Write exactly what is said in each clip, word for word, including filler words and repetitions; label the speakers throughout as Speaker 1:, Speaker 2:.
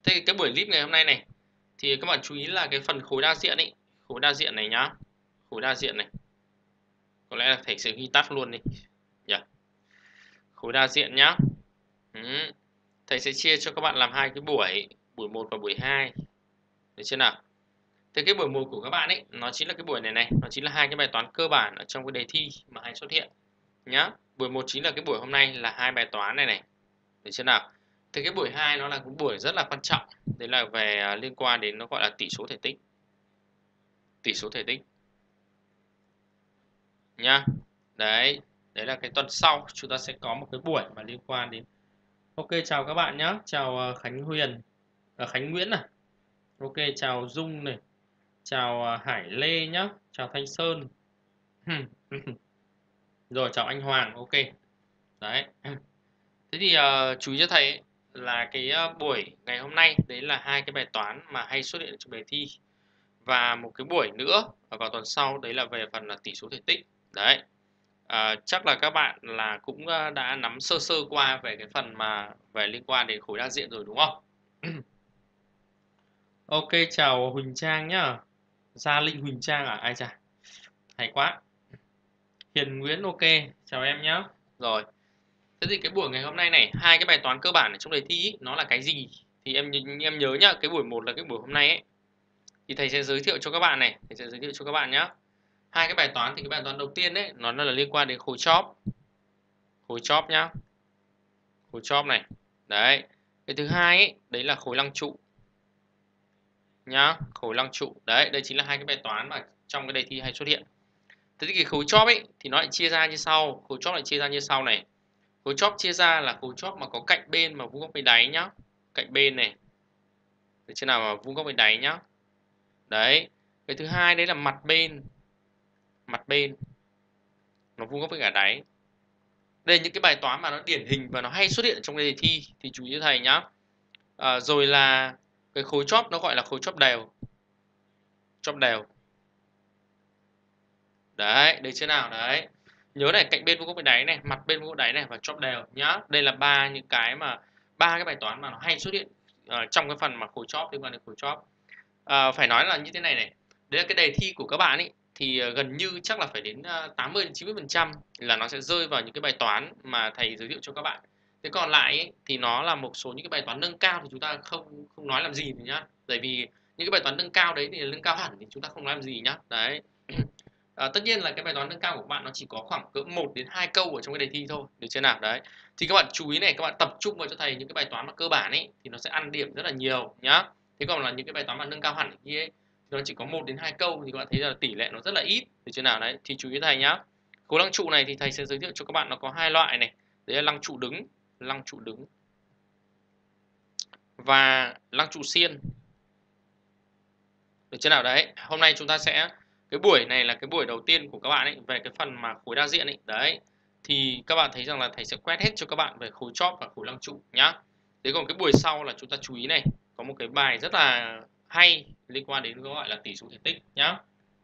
Speaker 1: Thế cái buổi clip ngày hôm nay này thì các bạn chú ý là cái phần khối đa diện ấy, khối đa diện này nhá, khối đa diện này, có lẽ là thầy sẽ ghi tắt luôn đi, nhỉ? Khối đa diện nhá. Ừ. Thầy sẽ chia cho các bạn làm hai cái buổi, buổi một và buổi hai, được chưa nào? Thế cái buổi một của các bạn ấy, nó chính là cái buổi này này, nó chính là hai cái bài toán cơ bản ở trong cái đề thi mà hay xuất hiện nhá. Buổi một chính là cái buổi hôm nay là hai bài toán này này, được chưa nào? Thế cái buổi hai nó là cái buổi rất là quan trọng, đấy là về liên quan đến nó gọi là tỷ số thể tích. Tỷ số thể tích nhá. Đấy, đấy là cái tuần sau chúng ta sẽ có một cái buổi mà liên quan đến. Ok, chào các bạn nhé. Chào Khánh Huyền, à, Khánh Nguyễn này. Ok, chào Dung này. Chào Hải Lê nhá. Chào Thanh Sơn. Rồi, chào anh Hoàng. Ok. Đấy. Thế thì uh, chú ý cho thầy ấy, là cái uh, buổi ngày hôm nay đấy là hai cái bài toán mà hay xuất hiện trong đề thi. Và một cái buổi nữa vào tuần sau đấy là về phần là tỷ số thể tích. Đấy. À, chắc là các bạn là cũng đã nắm sơ sơ qua về cái phần mà về liên quan đến khối đa diện rồi đúng không? Ok, chào Huỳnh Trang nhá. Gia Linh Huỳnh Trang à? Ai chà, hay quá. Hiền Nguyễn, ok, chào em nhá. Rồi, thế thì cái buổi ngày hôm nay này, hai cái bài toán cơ bản ở trong đề thi ý, nó là cái gì? Thì em em nhớ nhá, cái buổi một là cái buổi hôm nay ấy, thì thầy sẽ giới thiệu cho các bạn này, thầy sẽ giới thiệu cho các bạn nhá. Hai cái bài toán thì cái bài toán đầu tiên ấy, nó là liên quan đến khối chóp, khối chóp nhá, khối chóp này, đấy. Cái thứ hai ấy, đấy là khối lăng trụ nhá, khối lăng trụ, đấy, đây chính là hai cái bài toán mà trong cái đề thi hay xuất hiện. Thế thì cái khối chóp ấy thì nó lại chia ra như sau, khối chóp lại chia ra như sau này. Khối chóp chia ra là khối chóp mà có cạnh bên mà vuông góc với đáy nhá, cạnh bên này, được chưa nào, mà vuông góc với đáy nhá. Đấy, cái thứ hai đấy là mặt bên, mặt bên nó vuông góc với cả đáy. Đây là những cái bài toán mà nó điển hình và nó hay xuất hiện trong đề thi thì chú ý cho thầy nhá. À, rồi là cái khối chóp nó gọi là khối chóp đều, chóp đều. Đấy, được chưa nào? Đấy. Nhớ này, cạnh bên vuông góc với đáy này, mặt bên vuông góc đáy này và chóp đều nhá. Đây là ba những cái mà ba cái bài toán mà nó hay xuất hiện uh, trong cái phần mà khối chóp, liên quan đến khối chóp. Uh, phải nói là như thế này này. Đấy là cái đề thi của các bạn ấy thì uh, gần như chắc là phải đến uh, tám mươi đến chín mươi phần trăm là nó sẽ rơi vào những cái bài toán mà thầy giới thiệu cho các bạn. Thế còn lại ấy, thì nó là một số những cái bài toán nâng cao thì chúng ta không không nói làm gì nhá. Bởi vì những cái bài toán nâng cao đấy thì nâng cao hẳn thì chúng ta không nói làm gì nhá. Đấy. À, tất nhiên là cái bài toán nâng cao của bạn nó chỉ có khoảng cỡ một đến hai câu ở trong cái đề thi thôi, được chưa nào? Đấy. Thì các bạn chú ý này, các bạn tập trung vào cho thầy những cái bài toán mà cơ bản ấy thì nó sẽ ăn điểm rất là nhiều nhá. Thế còn là những cái bài toán mà nâng cao hẳn kia ấy thì nó chỉ có một đến hai câu thì các bạn thấy là tỷ lệ nó rất là ít, được chưa nào? Đấy, thì chú ý thầy nhá. Khối lăng trụ này thì thầy sẽ giới thiệu cho các bạn nó có hai loại này. Đấy là lăng trụ đứng, lăng trụ đứng và lăng trụ xiên. Được chưa nào? Đấy, hôm nay chúng ta sẽ cái buổi này là cái buổi đầu tiên của các bạn ấy về cái phần mà khối đa diện ấy. Đấy. Thì các bạn thấy rằng là thầy sẽ quét hết cho các bạn về khối chóp và khối lăng trụ nhá. Thế còn cái buổi sau là chúng ta chú ý này, có một cái bài rất là hay liên quan đến gọi là tỷ số thể tích nhá.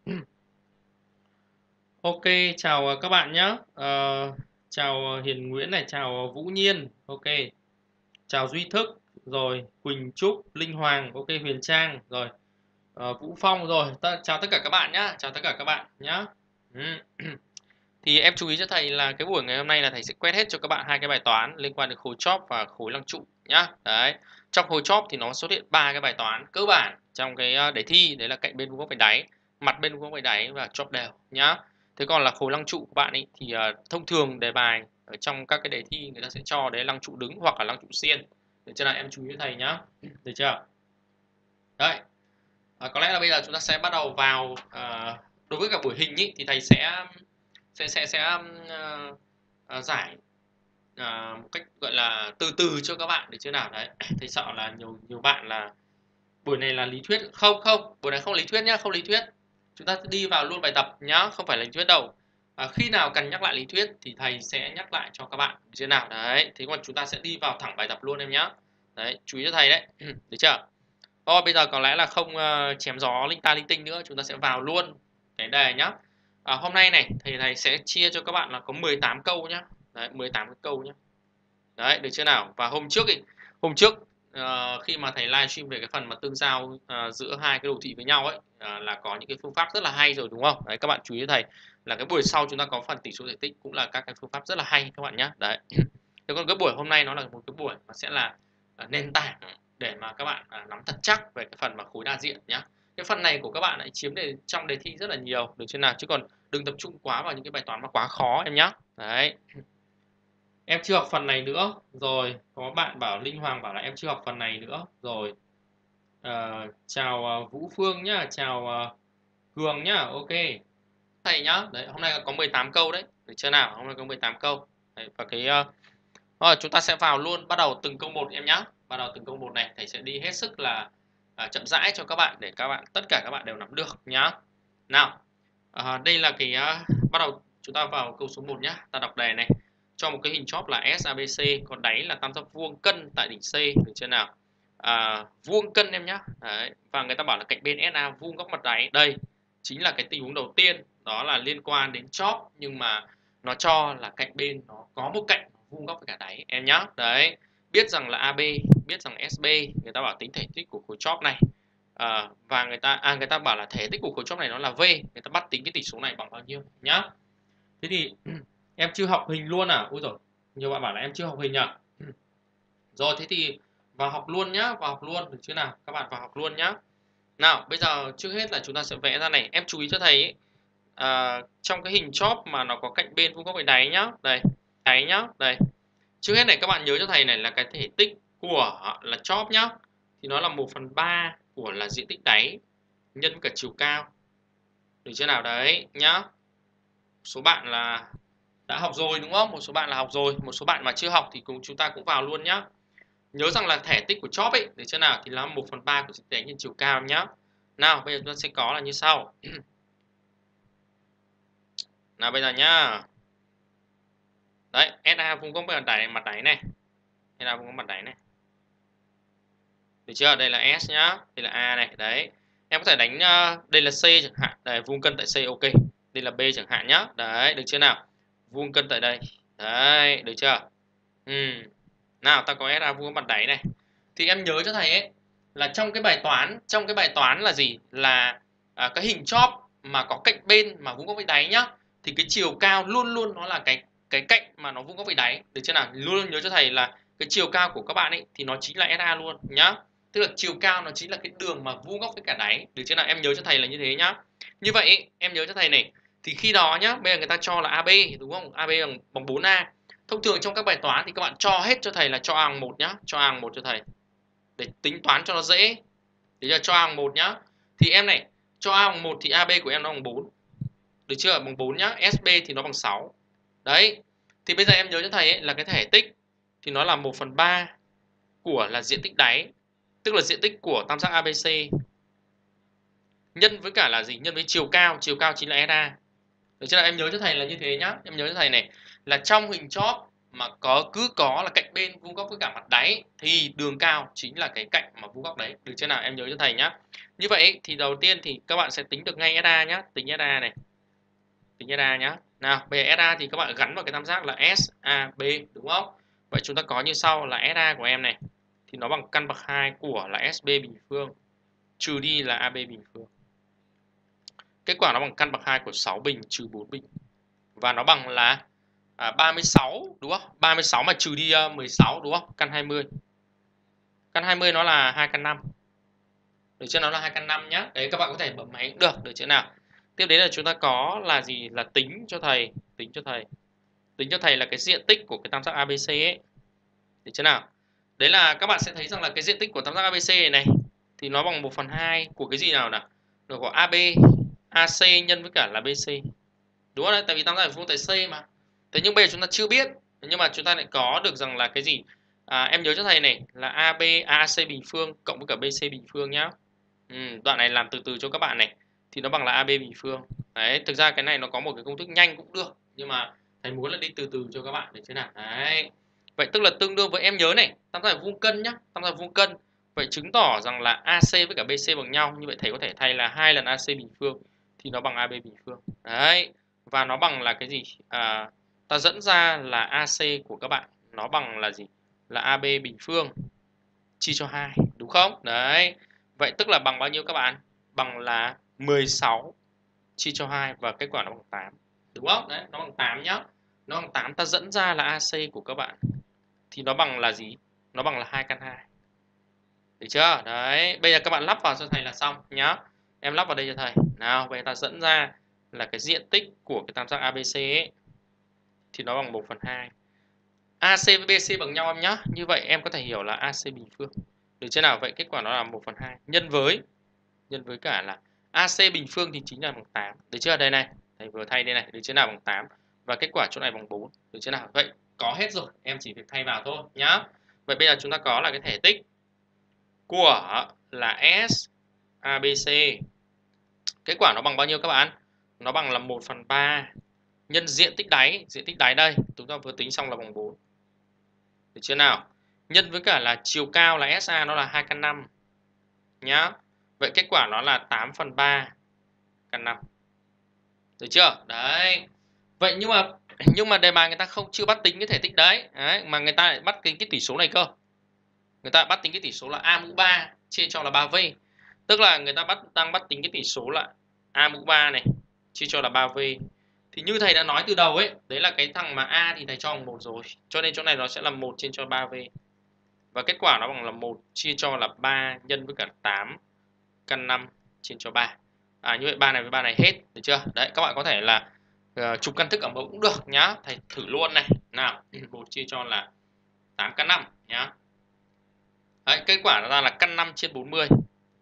Speaker 1: Ok, chào các bạn nhé. Uh, chào Hiền Nguyễn này, chào Vũ Nhiên. Ok. Chào Duy Thức, rồi Quỳnh Trúc, Linh Hoàng, ok, Huyền Trang, rồi uh, Vũ Phong, rồi ta, chào tất cả các bạn nhá, chào tất cả các bạn nhá. Ừ. Thì em chú ý cho thầy là cái buổi ngày hôm nay là thầy sẽ quét hết cho các bạn hai cái bài toán liên quan đến khối chóp và khối lăng trụ nhá. Đấy. Trong khối chóp thì nó xuất hiện ba cái bài toán cơ bản trong cái đề thi, đấy là cạnh bên vuông góc với đáy, mặt bên vuông góc với đáy và chóp đều nhá. Thế còn là khối lăng trụ của bạn ấy thì uh, thông thường đề bài ở trong các cái đề thi người ta sẽ cho đấy lăng trụ đứng hoặc là lăng trụ xiên. Được chưa nào, em chú ý cho thầy nhá. Được chưa? Đấy. À, có lẽ là bây giờ chúng ta sẽ bắt đầu vào uh, đối với cả buổi hình ý, thì thầy sẽ sẽ sẽ sẽ uh, uh, giải uh, một cách gọi là từ từ cho các bạn, được chưa nào? Đấy, thầy sợ là nhiều nhiều bạn là buổi này là lý thuyết, không không buổi này không lý thuyết nhá, không lý thuyết, chúng ta sẽ đi vào luôn bài tập nhá, không phải là lý thuyết đâu. À, khi nào cần nhắc lại lý thuyết thì thầy sẽ nhắc lại cho các bạn, được chưa nào? Đấy, thế còn chúng ta sẽ đi vào thẳng bài tập luôn em nhá. Đấy, chú ý cho thầy đấy. Được chưa? Thôi bây giờ có lẽ là không uh, chém gió linh ta linh tinh nữa, chúng ta sẽ vào luôn cái đề nhá. À, hôm nay này thầy thầy sẽ chia cho các bạn là có mười tám câu nhá. Đấy, mười tám cái câu nhá. Đấy, được chưa nào? Và hôm trước thì hôm trước uh, khi mà thầy livestream về cái phần mà tương giao uh, giữa hai cái đồ thị với nhau ấy, uh, là có những cái phương pháp rất là hay rồi đúng không? Đấy, các bạn chú ý thầy là cái buổi sau chúng ta có phần tỷ số thể tích cũng là các cái phương pháp rất là hay các bạn nhé. Đấy. Thế còn cái buổi hôm nay nó là một cái buổi mà sẽ là uh, nền tảng để mà các bạn uh, nắm thật chắc về cái phần mà khối đa diện nhá. Cái phần này của các bạn lại chiếm đề trong đề thi rất là nhiều, được chưa nào? Chứ còn đừng tập trung quá vào những cái bài toán mà quá khó em nhá. Đấy. Em chưa học phần này nữa. Rồi, có bạn bảo Linh Hoàng bảo là em chưa học phần này nữa. Rồi. À, chào uh, Vũ Phương nhá, chào uh, Cường nhá. Ok. Thầy nhá. Đấy, hôm nay có mười tám câu đấy. Được chưa nào? Hôm nay có mười tám câu. Đấy, và cái uh, rồi chúng ta sẽ vào luôn, bắt đầu từng câu một em nhá. Bắt đầu từng câu một này, thầy sẽ đi hết sức là uh, chậm rãi cho các bạn để các bạn tất cả các bạn đều nắm được nhá. Nào. Uh, đây là cái uh, bắt đầu chúng ta vào câu số một nhá. Ta đọc đề này. Cho một cái hình chóp là ét a bê xê, còn đáy là tam giác vuông cân tại đỉnh C, được chưa nào? À, vuông cân em nhá. Đấy. Và người ta bảo là cạnh bên ét a vuông góc mặt đáy. Đây chính là cái tình huống đầu tiên, đó là liên quan đến chóp, nhưng mà nó cho là cạnh bên nó có một cạnh vuông góc với cả đáy em nhá. Đấy, biết rằng là a bê, biết rằng ét bê, người ta bảo tính thể tích của khối chóp này. À, và người ta à, người ta bảo là thể tích của khối chóp này nó là V, người ta bắt tính cái tỷ số này bằng bao nhiêu nhá. Thế thì em chưa học hình luôn à? Ôi rồi, nhiều bạn bảo là em chưa học hình à? Rồi, thế thì vào học luôn nhá, vào học luôn, được chưa nào? Các bạn vào học luôn nhá. Nào, bây giờ trước hết là chúng ta sẽ vẽ ra này. Em chú ý cho thầy ấy, à, trong cái hình chóp mà nó có cạnh bên vuông góc với đáy nhá. Đây, đáy nhá, đây. Trước hết này các bạn nhớ cho thầy này là cái thể tích của là chóp nhá. Thì nó là một phần ba của là diện tích đáy nhân cả chiều cao. Được chưa nào? Đấy nhá. Số bạn là đã học rồi đúng không? Một số bạn là học rồi, một số bạn mà chưa học thì cùng chúng ta cũng vào luôn nhá. Nhớ rằng là thể tích của chóp ấy, được chưa nào? Thì là một phần ba của diện tích nhân chiều cao nhá. Nào, bây giờ chúng ta sẽ có là như sau. Nào bây giờ nhá. Đấy, ét a vuông góc với mặt đáy mặt đáy này. ét a vuông góc mặt đáy này. Được chưa? Đây là S nhá, đây là A này, đấy. Em có thể đánh uh, đây là C chẳng hạn, đây vuông cân tại C, ok. Đây là B chẳng hạn nhá. Đấy, được chưa nào? Vuông cân tại đây. Đấy, được chưa? Ừ. Nào, ta có ét a vuông góc mặt đáy này. Thì em nhớ cho thầy ấy là trong cái bài toán, trong cái bài toán là gì? Là à, cái hình chóp mà có cạnh bên mà vuông góc với đáy nhá. Thì cái chiều cao luôn luôn nó là cái cái cạnh mà nó vuông góc với đáy. Được chưa nào? Luôn luôn nhớ cho thầy là cái chiều cao của các bạn ấy thì nó chính là ét a luôn nhá. Tức là chiều cao nó chính là cái đường mà vuông góc với cả đáy. Được chưa nào? Em nhớ cho thầy là như thế nhá. Như vậy ấy, em nhớ cho thầy này. Thì khi đó nhá, bây giờ người ta cho là a bê đúng không? a bê bằng, bằng bốn a. Thông thường trong các bài toán thì các bạn cho hết cho thầy là cho a bằng một nhá, cho a bằng một cho thầy. Để tính toán cho nó dễ. Để cho cho a bằng một nhá. Thì em này, cho a bằng một thì a bê của em nó bằng bốn. Được chưa? Bằng bốn nhá. ét bê thì nó bằng sáu. Đấy. Thì bây giờ em nhớ cho thầy ấy là cái thể tích thì nó là một phần ba của là diện tích đáy, tức là diện tích của tam giác a bê xê nhân với cả là gì? Nhân với chiều cao, chiều cao chính là ét a. Được chưa? Em nhớ cho thầy là như thế nhá. Em nhớ cho thầy này là trong hình chóp mà có cứ có là cạnh bên vuông góc với cả mặt đáy thì đường cao chính là cái cạnh mà vuông góc đấy. Được chưa nào? Em nhớ cho thầy nhá. Như vậy thì đầu tiên thì các bạn sẽ tính được ngay ét a nhá, tính ét a này. Tính ét a nhá. Nào, bây giờ ét a thì các bạn gắn vào cái tam giác là ét a bê đúng không? Vậy chúng ta có như sau là ét a của em này thì nó bằng căn bậc hai của là ét bê bình phương trừ đi là a bê bình phương. Kết quả nó bằng căn bậc hai của sáu bình trừ bốn bình. Và nó bằng là à, ba mươi sáu đúng không? ba mươi sáu mà trừ đi uh, mười sáu đúng không? Căn hai mươi. Căn hai mươi nó là hai căn năm. Được chưa? Nó là hai căn năm nhá. Đấy các bạn có thể bấm máy cũng được, được chưa nào? Tiếp đến là chúng ta có là gì? Là tính cho thầy, tính cho thầy. Tính cho thầy là cái diện tích của cái tam giác a bê xê ấy. Được chưa nào? Đấy là các bạn sẽ thấy rằng là cái diện tích của tam giác a bê xê này, này thì nó bằng một phần hai của cái gì nào nào? Được của a bê, a xê nhân với cả là bê xê. Đúng không đấy? Tại vì tam giác là vuông tại C mà. Thế nhưng bây giờ chúng ta chưa biết, nhưng mà chúng ta lại có được rằng là cái gì? À, em nhớ cho thầy này là a bê a xê bình phương cộng với cả bê xê bình phương nhá. Ừ, đoạn này làm từ từ cho các bạn này thì nó bằng là a bê bình phương. Đấy, thực ra cái này nó có một cái công thức nhanh cũng được, nhưng mà thầy muốn là đi từ từ cho các bạn để thế nào. Đấy. Vậy tức là tương đương với em nhớ này, tam giác là vuông cân nhá, tam giác là vuông cân. Vậy chứng tỏ rằng là a xê với cả bê xê bằng nhau, như vậy thầy có thể thay là hai lần a xê bình phương thì nó bằng a bê bình phương. Đấy. Và nó bằng là cái gì? À, ta dẫn ra là a xê của các bạn nó bằng là gì? Là a bê bình phương chia cho hai, đúng không? Đấy. Vậy tức là bằng bao nhiêu các bạn? Bằng là mười sáu chia cho hai và kết quả nó bằng tám. Đúng không? Đấy, nó bằng tám nhá. Nó bằng tám, ta dẫn ra là a xê của các bạn thì nó bằng là gì? Nó bằng là hai căn hai. Được chưa? Đấy, bây giờ các bạn lắp vào cho thầy là xong nhá. Em lắp vào đây cho thầy. Nào, bây giờ ta dẫn ra là cái diện tích của cái tam giác a bê xê ấy thì nó bằng một phần hai. a xê với bê xê bằng nhau em nhá. Như vậy em có thể hiểu là a xê bình phương. Được chưa nào? Vậy kết quả nó là một phần hai nhân với nhân với cả là a xê bình phương thì chính là bằng tám. Được chưa? Đây này, thầy vừa thay đây này, được chưa nào? Bằng tám. Và kết quả chỗ này bằng bốn. Được chưa nào? Vậy có hết rồi, em chỉ việc thay vào thôi nhá. Vậy bây giờ chúng ta có là cái thể tích của là S a bê xê. Kết quả nó bằng bao nhiêu các bạn? Nó bằng là một phần ba nhân diện tích đáy, diện tích đáy đây, chúng ta vừa tính xong là bằng bốn. Được chưa nào? Nhân với cả là chiều cao là ét a nó là hai căn năm nhá. Vậy kết quả nó là tám phần ba căn năm. Được chưa? Đấy. Vậy nhưng mà nhưng mà đề bài người ta không chưa bắt tính cái thể tích đấy, đấy mà người ta lại bắt tính cái tỷ số này cơ. Người ta bắt tính cái tỷ số là a mũ ba chia cho là ba v. Tức là người ta bắt đang bắt tính cái tỷ số là a mũ ba này chia cho là ba v. Thì như thầy đã nói từ đầu ấy, đấy là cái thằng mà a thì thầy cho bằng một rồi. Cho nên chỗ này nó sẽ là một trên cho ba v. Và kết quả nó bằng là một chia cho là ba nhân với cả tám căn năm trên cho ba. À, như vậy ba này với ba này hết, được chưa? Đấy, các bạn có thể là uh, chụp căn thức ở mẫu cũng được nhá. Thầy thử luôn này. Nào, một chia cho là tám căn năm nhá. Đấy, kết quả nó ra là căn năm trên bốn mươi.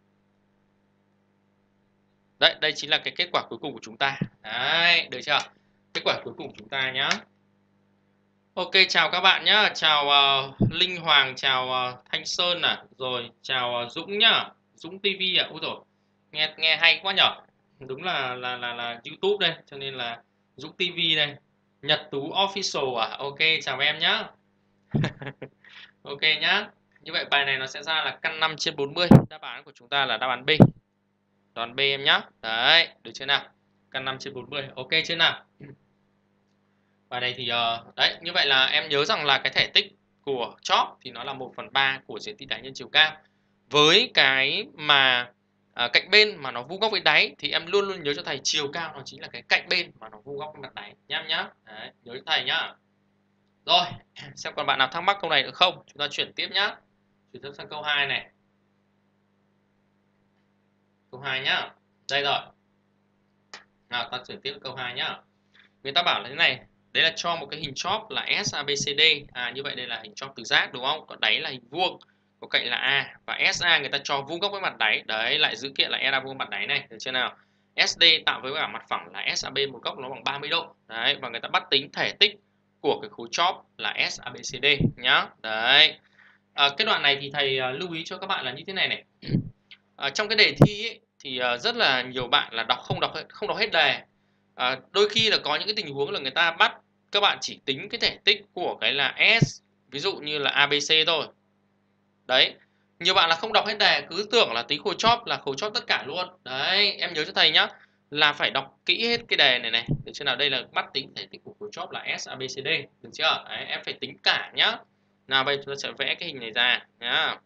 Speaker 1: Đấy, đây chính là cái kết quả cuối cùng của chúng ta. Đấy, được chưa? Kết quả cuối cùng của chúng ta nhá. Ok, chào các bạn nhá. Chào uh, Linh Hoàng, chào uh, Thanh Sơn à, rồi chào uh, Dũng nhá. Dũng ti vi à. Ui rồi. Nghe nghe hay quá nhở. Đúng là là là là YouTube đây, cho nên là Dũng ti vi đây. Nhật Tú Official à. Ok, chào em nhá. Ok nhá. Như vậy bài này nó sẽ ra là căn năm trên bốn mươi. Đáp án của chúng ta là đáp án B. Đáp án B em nhá. Đấy, được chưa nào? Căn năm trên bốn mươi. Ok chưa nào? Bài này thì uh, đấy, như vậy là em nhớ rằng là cái thể tích của chóp thì nó là một phần ba của diện tích đáy nhân chiều cao. Với cái mà uh, cạnh bên mà nó vuông góc với đáy thì em luôn luôn nhớ cho thầy chiều cao nó chính là cái cạnh bên mà nó vuông góc với mặt đáy nhá em nhá. Đấy, nhớ cho thầy nhá. Rồi, xem còn bạn nào thắc mắc câu này nữa không? Chúng ta chuyển tiếp nhá. Chuyển tiếp sang câu hai này. Câu hai nhá. Đây rồi. Nào, ta chuyển tiếp câu hai nhá. Người ta bảo là thế này, đấy là cho một cái hình chóp là S A B C D. À, như vậy đây là hình chóp tứ giác đúng không? Có đáy là hình vuông, có cạnh là A, và ét a người ta cho vuông góc với mặt đáy. Đấy, lại dữ kiện là e a vuông mặt đáy này, được chưa nào? ét đê tạo với cả mặt phẳng là ét a bê một góc nó bằng ba mươi độ. Đấy, và người ta bắt tính thể tích của cái khối chóp là S A B C D nhá. Đấy. À, cái đoạn này thì thầy uh, lưu ý cho các bạn là như thế này này. À, trong cái đề thi ấy, thì uh, rất là nhiều bạn là đọc không đọc không đọc hết đề. À, đôi khi là có những cái tình huống là người ta bắt các bạn chỉ tính cái thể tích của cái là S, ví dụ như là a bê xê thôi. Đấy, nhiều bạn là không đọc hết đề, cứ tưởng là tính khối chóp là khối chóp tất cả luôn. Đấy, em nhớ cho thầy nhá, là phải đọc kỹ hết cái đề này này. Được chưa nào? Đây là bắt tính thể tích của khối chóp là S A B C D, được chưa? Đấy, em phải tính cả nhá. Nào bây giờ chúng ta sẽ vẽ cái hình này ra nhá.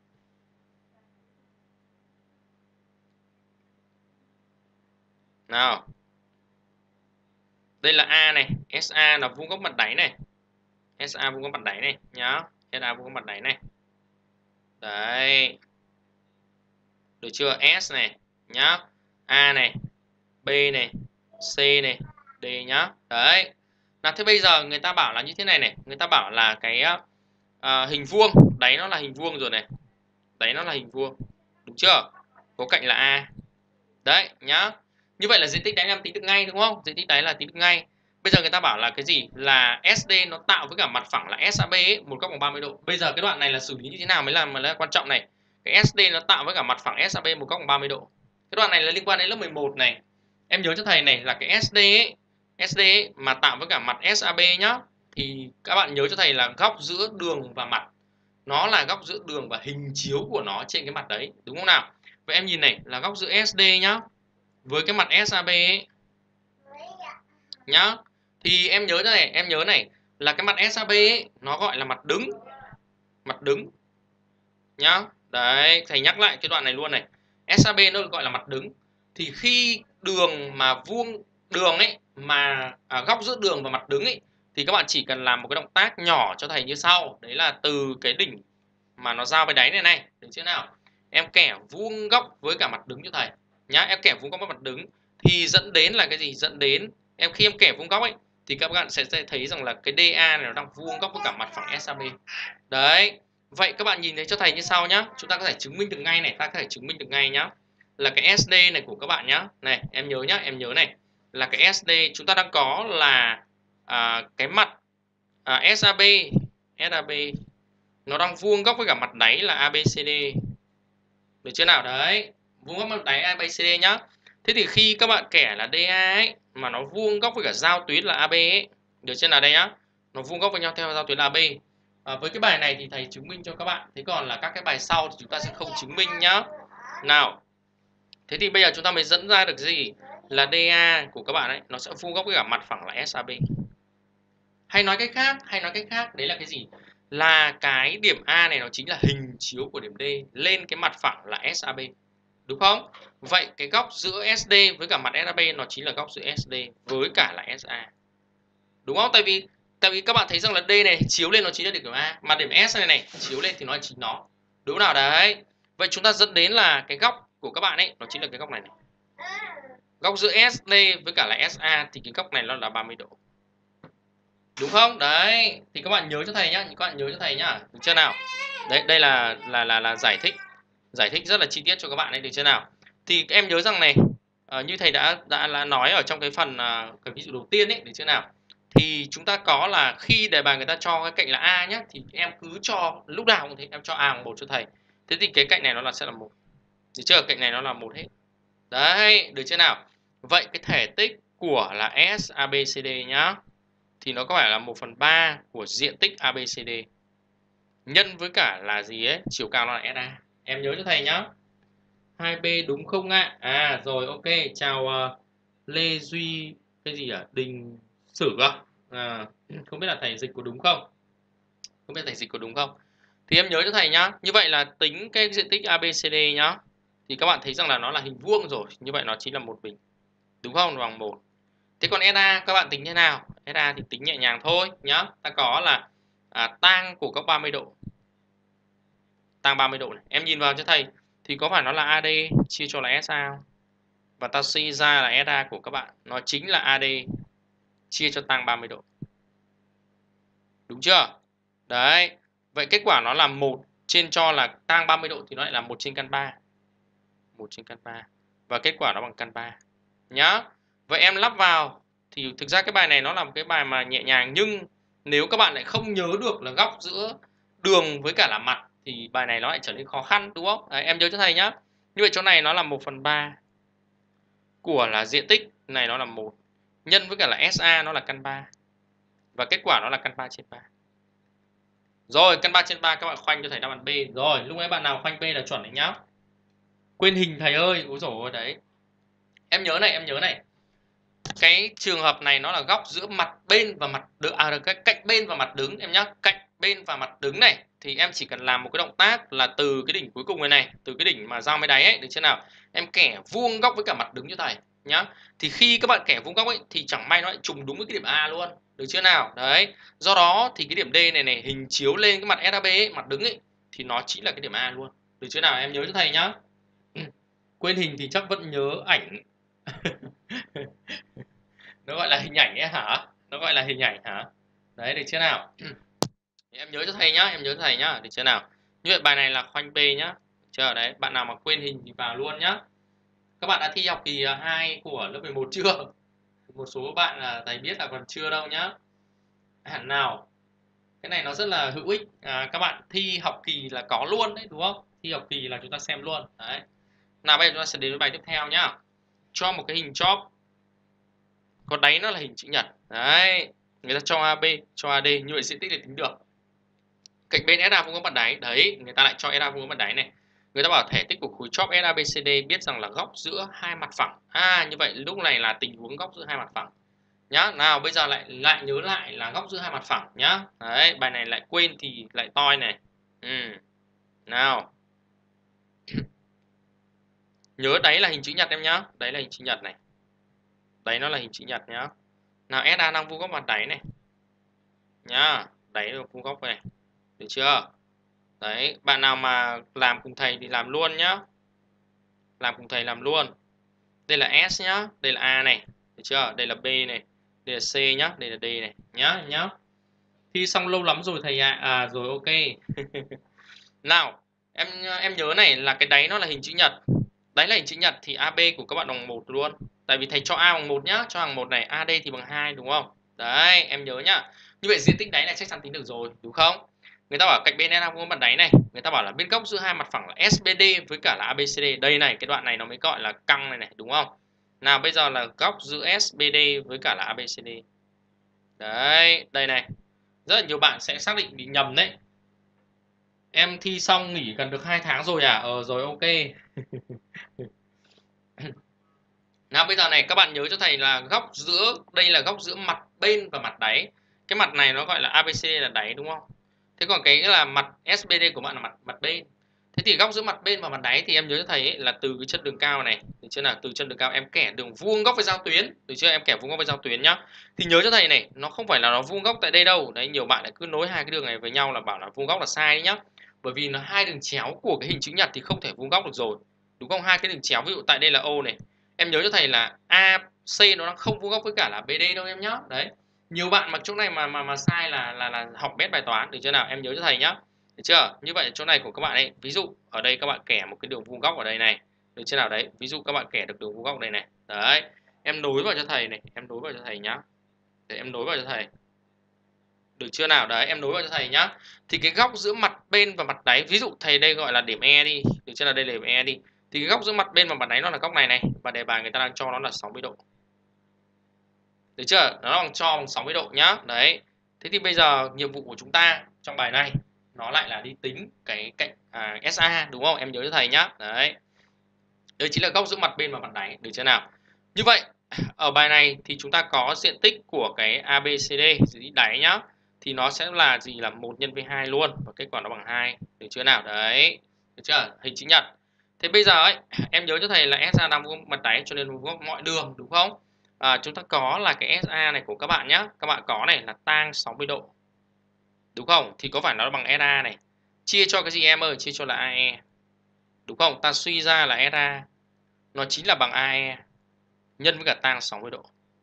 Speaker 1: Nào, đây là A này, ét a là vuông góc mặt đáy này, ét a vuông góc mặt đáy này nhá, ét a vuông góc mặt đáy này. Đấy, được chưa? S này nhá, A này, B này, C này, D nhá. Đấy. Nào thế bây giờ người ta bảo là như thế này này, người ta bảo là cái uh, hình vuông, đáy nó là hình vuông rồi này, đáy nó là hình vuông, đúng chưa? Có cạnh là A. Đấy nhá. Như vậy là diện tích đáy em tính được ngay đúng không? Diện tích đáy là tính được ngay. Bây giờ người ta bảo là cái gì? Là ét đê nó tạo với cả mặt phẳng là ét a bê ấy, một góc bằng ba mươi độ. Bây giờ cái đoạn này là xử lý như thế nào mới là mới là quan trọng này. Cái ét đê nó tạo với cả mặt phẳng ét a bê một góc bằng ba mươi độ. Cái đoạn này là liên quan đến lớp mười một này. Em nhớ cho thầy này là cái ét đê ấy, ét đê ấy, mà tạo với cả mặt ét a bê nhá. Thì các bạn nhớ cho thầy là góc giữa đường và mặt. Nó là góc giữa đường và hình chiếu của nó trên cái mặt đấy, đúng không nào? Vậy em nhìn này là góc giữa ét đê nhá với cái mặt ét a bê ấy, nhá. Thì em nhớ này, em nhớ này là cái mặt ét a bê ấy, nó gọi là mặt đứng. Mặt đứng nhá, Đấy, thầy nhắc lại cái đoạn này luôn này. ét a bê nó được gọi là mặt đứng. Thì khi đường mà vuông đường ấy mà à, góc giữa đường và mặt đứng ấy thì các bạn chỉ cần làm một cái động tác nhỏ cho thầy như sau. Đấy là từ cái đỉnh mà nó giao với đáy này này, được chưa nào? Em kẻ vuông góc với cả mặt đứng cho thầy nhá. Em kẻ vuông góc với mặt đứng thì dẫn đến là cái gì? Dẫn đến em khi em kẻ vuông góc ấy thì các bạn sẽ thấy rằng là cái đê a này nó đang vuông góc với cả mặt phẳng ét a bê. Đấy. Vậy các bạn nhìn thấy cho thầy như sau nhá. Chúng ta có thể chứng minh được ngay này, ta có thể chứng minh được ngay nhá. Là cái ét đê này của các bạn nhá. Này, em nhớ nhá, em nhớ này. Là cái ét đê chúng ta đang có là à, cái mặt à, ét a bê, ét a bê nó đang vuông góc với cả mặt đáy là a bê xê đê. Được chưa nào? Đấy, vuông góc mặt đáy a bê xê đê nhá. Thế thì khi các bạn kẻ là đê a ấy mà nó vuông góc với cả giao tuyến là a bê ấy, được chưa nào đây nhá? Nó vuông góc với nhau theo giao tuyến là a bê. À, với cái bài này thì thầy chứng minh cho các bạn. Thế còn là các cái bài sau thì chúng ta sẽ không chứng minh nhá. Nào. Thế thì bây giờ chúng ta mới dẫn ra được gì? Là đê a của các bạn ấy nó sẽ vuông góc với cả mặt phẳng là ét a bê. Hay nói cách khác, hay nói cách khác, đấy là cái gì? Là cái điểm A này nó chính là hình chiếu của điểm D lên cái mặt phẳng là ét a bê. Đúng không? Vậy cái góc giữa ét đê với cả mặt ét a bê nó chính là góc giữa ét đê với cả là ét a. Đúng không? Tại vì tại vì các bạn thấy rằng là D này chiếu lên nó chính là điểm A, mà điểm S này này chiếu lên thì nó là chính nó. Đúng nào đấy? Vậy chúng ta dẫn đến là cái góc của các bạn ấy nó chính là cái góc này này. Góc giữa ét đê với cả là ét a thì cái góc này nó là ba mươi độ. Đúng không? Đấy, thì các bạn nhớ cho thầy nhá, các bạn nhớ cho thầy nhá, được chưa nào? Đấy, đây là là là là giải thích, giải thích rất là chi tiết cho các bạn đấy, được chưa nào? Thì em nhớ rằng này, uh, như thầy đã đã là nói ở trong cái phần uh, cái ví dụ đầu tiên ấy, được chưa nào? Thì chúng ta có là khi đề bài người ta cho cái cạnh là a nhá, thì em cứ cho lúc nào cũng thế, em cho a bằng một cho thầy. Thế thì cái cạnh này nó là sẽ là một, được chưa? Cạnh này nó là một hết. Đấy, được chưa nào? Vậy cái thể tích của là ét a bê xê đê nhá, thì nó có phải là một phần ba của diện tích a bê xê đê nhân với cả là gì ấy, chiều cao nó là ét a. Em nhớ cho thầy nhá. hai B đúng không ạ? À? à rồi, ok. Chào uh, Lê Duy cái gì à? Đình Sử à? à? Không biết là thầy dịch có đúng không? Không biết thầy dịch có đúng không? Thì em nhớ cho thầy nhá. Như vậy là tính cái diện tích a bê xê đê nhá. Thì các bạn thấy rằng là nó là hình vuông rồi. Như vậy nó chính là một bình. Đúng không? Bằng một. Thế còn ét a các bạn tính thế nào? ét a thì tính nhẹ nhàng thôi nhá. Ta có là à, tang của góc ba mươi độ. Tang ba mươi độ này. Em nhìn vào cho thầy thì có phải nó là a đê chia cho là ét a không? Và ta suy ra là ét a của các bạn nó chính là a đê chia cho tang ba mươi độ. Đúng chưa? Đấy. Vậy kết quả nó là một trên cho là tang ba mươi độ thì nó lại là một trên căn ba. một trên căn ba. Và kết quả nó bằng căn ba. Nhá. Vậy em lắp vào thì thực ra cái bài này nó là một cái bài mà nhẹ nhàng, nhưng nếu các bạn lại không nhớ được là góc giữa đường với cả là mặt thì bài này nó lại trở nên khó khăn, đúng không? Đấy, em nhớ cho thầy nhá. Như vậy chỗ này nó là một phần ba của là diện tích này nó là một nhân với cả là ét a nó là căn ba. Và kết quả nó là căn ba trên ba. Rồi, căn ba trên ba các bạn khoanh cho thầy đáp án B. Rồi, lúc ấy bạn nào khoanh B là chuẩn đấy nhá. Quên hình thầy ơi, úi dồi ôi đấy. Em nhớ này, em nhớ này. Cái trường hợp này nó là góc giữa mặt bên và mặt đứng, à cái cạnh bên và mặt đứng em nhá. Cạnh bên và mặt đứng này thì em chỉ cần làm một cái động tác là từ cái đỉnh cuối cùng này này, từ cái đỉnh mà giao với đáy ấy, được chưa nào? Em kẻ vuông góc với cả mặt đứng cho thầy nhá. Thì khi các bạn kẻ vuông góc ấy thì chẳng may nó lại trùng đúng với cái điểm A luôn, được chưa nào? Đấy. Do đó thì cái điểm D này này hình chiếu lên cái mặt ét a bê ấy, mặt đứng ấy thì nó chính là cái điểm A luôn. Được chưa nào? Em nhớ cho thầy nhá. Quên hình thì chắc vẫn nhớ ảnh. Nó gọi là hình ảnh ấy hả? Nó gọi là hình ảnh hả? Đấy, được chưa nào? Em nhớ cho thầy nhá, em nhớ cho thầy nhá, được chưa nào? Như vậy bài này là khoanh B nhá. Được chưa? Đấy, bạn nào mà quên hình thì vào luôn nhá. Các bạn đã thi học kỳ hai của lớp mười một chưa? Một số bạn là thầy biết là còn chưa đâu nhá. Hẳn nào. Cái này nó rất là hữu ích. À, các bạn thi học kỳ là có luôn đấy, đúng không? Thi học kỳ là chúng ta xem luôn. Đấy. Nào bây giờ chúng ta sẽ đến với bài tiếp theo nhá. Cho một cái hình chóp có đáy nó là hình chữ nhật. Đấy, người ta cho a bê, cho a đê, như vậy diện tích để tính được. Cạnh bên ét a vuông góc mặt đáy, đấy, người ta lại cho ét a vuông góc mặt đáy này. Người ta bảo thể tích của khối chóp ét a bê xê đê biết rằng là góc giữa hai mặt phẳng. À, như vậy lúc này là tình huống góc giữa hai mặt phẳng. Nhá, nào bây giờ lại lại nhớ lại là góc giữa hai mặt phẳng nhá. Đấy, bài này lại quên thì lại toi này. Ừ. Nào. Nhớ đáy là hình chữ nhật em nhá. Đáy là hình chữ nhật này. Đáy nó là hình chữ nhật nhá. Nào ét a đang vuông góc mặt đáy này. Nhá. Đáy là vuông góc này. Được chưa? Đấy, bạn nào mà làm cùng thầy thì làm luôn nhá. Làm cùng thầy làm luôn. Đây là S nhá, đây là A này. Được chưa? Đây là B này, đây là C nhá, đây là D này nhá nhá. Thi xong lâu lắm rồi thầy ạ. À. à rồi ok. Nào, em em nhớ này là cái đáy nó là hình chữ nhật. Đáy là hình chữ nhật thì a bê của các bạn bằng một luôn. Tại vì thầy cho A bằng một nhá, cho hàng một này, a đê thì bằng hai đúng không? Đấy, em nhớ nhá. Như vậy diện tích đáy này chắc chắn tính được rồi, đúng không? Người ta bảo cạnh bên ét a vuông mặt đáy này, người ta bảo là bên góc giữa hai mặt phẳng là ét bê đê với cả là a bê xê đê. Đây này, cái đoạn này nó mới gọi là căng này này, đúng không? Nào bây giờ là góc giữa ét bê đê với cả là a bê xê đê. Đấy, đây này. Rất là nhiều bạn sẽ xác định bị nhầm đấy. Em thi xong nghỉ gần được hai tháng rồi à? Ờ rồi ok. Nào bây giờ này các bạn nhớ cho thầy là góc giữa, đây là góc giữa mặt bên và mặt đáy. Cái mặt này nó gọi là a bê xê đê là đáy đúng không? Thế còn cái là mặt ét bê đê của bạn là mặt mặt bên. Thế thì góc giữa mặt bên và mặt đáy thì em nhớ cho thầy ấy, là từ cái chân đường cao này, được chưa nào? Từ chân đường cao em kẻ đường vuông góc với giao tuyến, được chưa? Em kẻ vuông góc với giao tuyến nhá. Thì nhớ cho thầy này, nó không phải là nó vuông góc tại đây đâu. Đấy, nhiều bạn lại cứ nối hai cái đường này với nhau là bảo là vuông góc là sai đấy nhá. Bởi vì nó hai đường chéo của cái hình chữ nhật thì không thể vuông góc được rồi. Đúng không? Hai cái đường chéo ví dụ tại đây là O này. Em nhớ cho thầy là a xê nó đang không vuông góc với cả là bê đê đâu em nhá. Đấy. Nhiều bạn mà chỗ này mà mà mà sai là là là học bét bài toán, được chưa nào? Em nhớ cho thầy nhá. Được chưa? Như vậy chỗ này của các bạn ấy, ví dụ ở đây các bạn kẻ một cái đường vuông góc ở đây này, được chưa nào? Đấy, ví dụ các bạn kẻ được đường vuông góc đây này. Đấy. Em nối vào cho thầy này, em nối vào cho thầy nhá. Để em nối vào cho thầy. Được chưa nào? Đấy, em nối vào cho thầy nhá. Thì cái góc giữa mặt bên và mặt đáy, ví dụ thầy đây gọi là điểm E đi, được chưa nào? Đây là điểm E đi. Thì cái góc giữa mặt bên và mặt đáy nó là góc này này, và đề bài người ta đang cho nó là sáu mươi độ. Được chưa? Nó đang cho bằng sáu mươi độ nhá. Đấy. Thế thì bây giờ nhiệm vụ của chúng ta trong bài này nó lại là đi tính cái cạnh à, ét a đúng không? Em nhớ cho thầy nhá. Đấy. Đây chính là góc giữa mặt bên và mặt đáy, được chưa nào? Như vậy, ở bài này thì chúng ta có diện tích của cái a bê xê đê diện tích đáy nhá. Thì nó sẽ là gì, là một nhân với hai luôn, và kết quả nó bằng hai, được chưa nào? Đấy. Được chưa? Hình chữ nhật. Thế bây giờ ấy, em nhớ cho thầy là ét a đang vuông mặt đáy cho nên vuông góc mọi đường đúng không? À, chúng ta có là cái ét a này của các bạn nhé. Các bạn có này là tang sáu mươi độ. Đúng không? Thì có phải nó bằng ét a này. Chia cho cái gì em ơi? Chia cho là a e. Đúng không? Ta suy ra là ét a nó chính là bằng a e nhân với cả tang sáu mươi độ.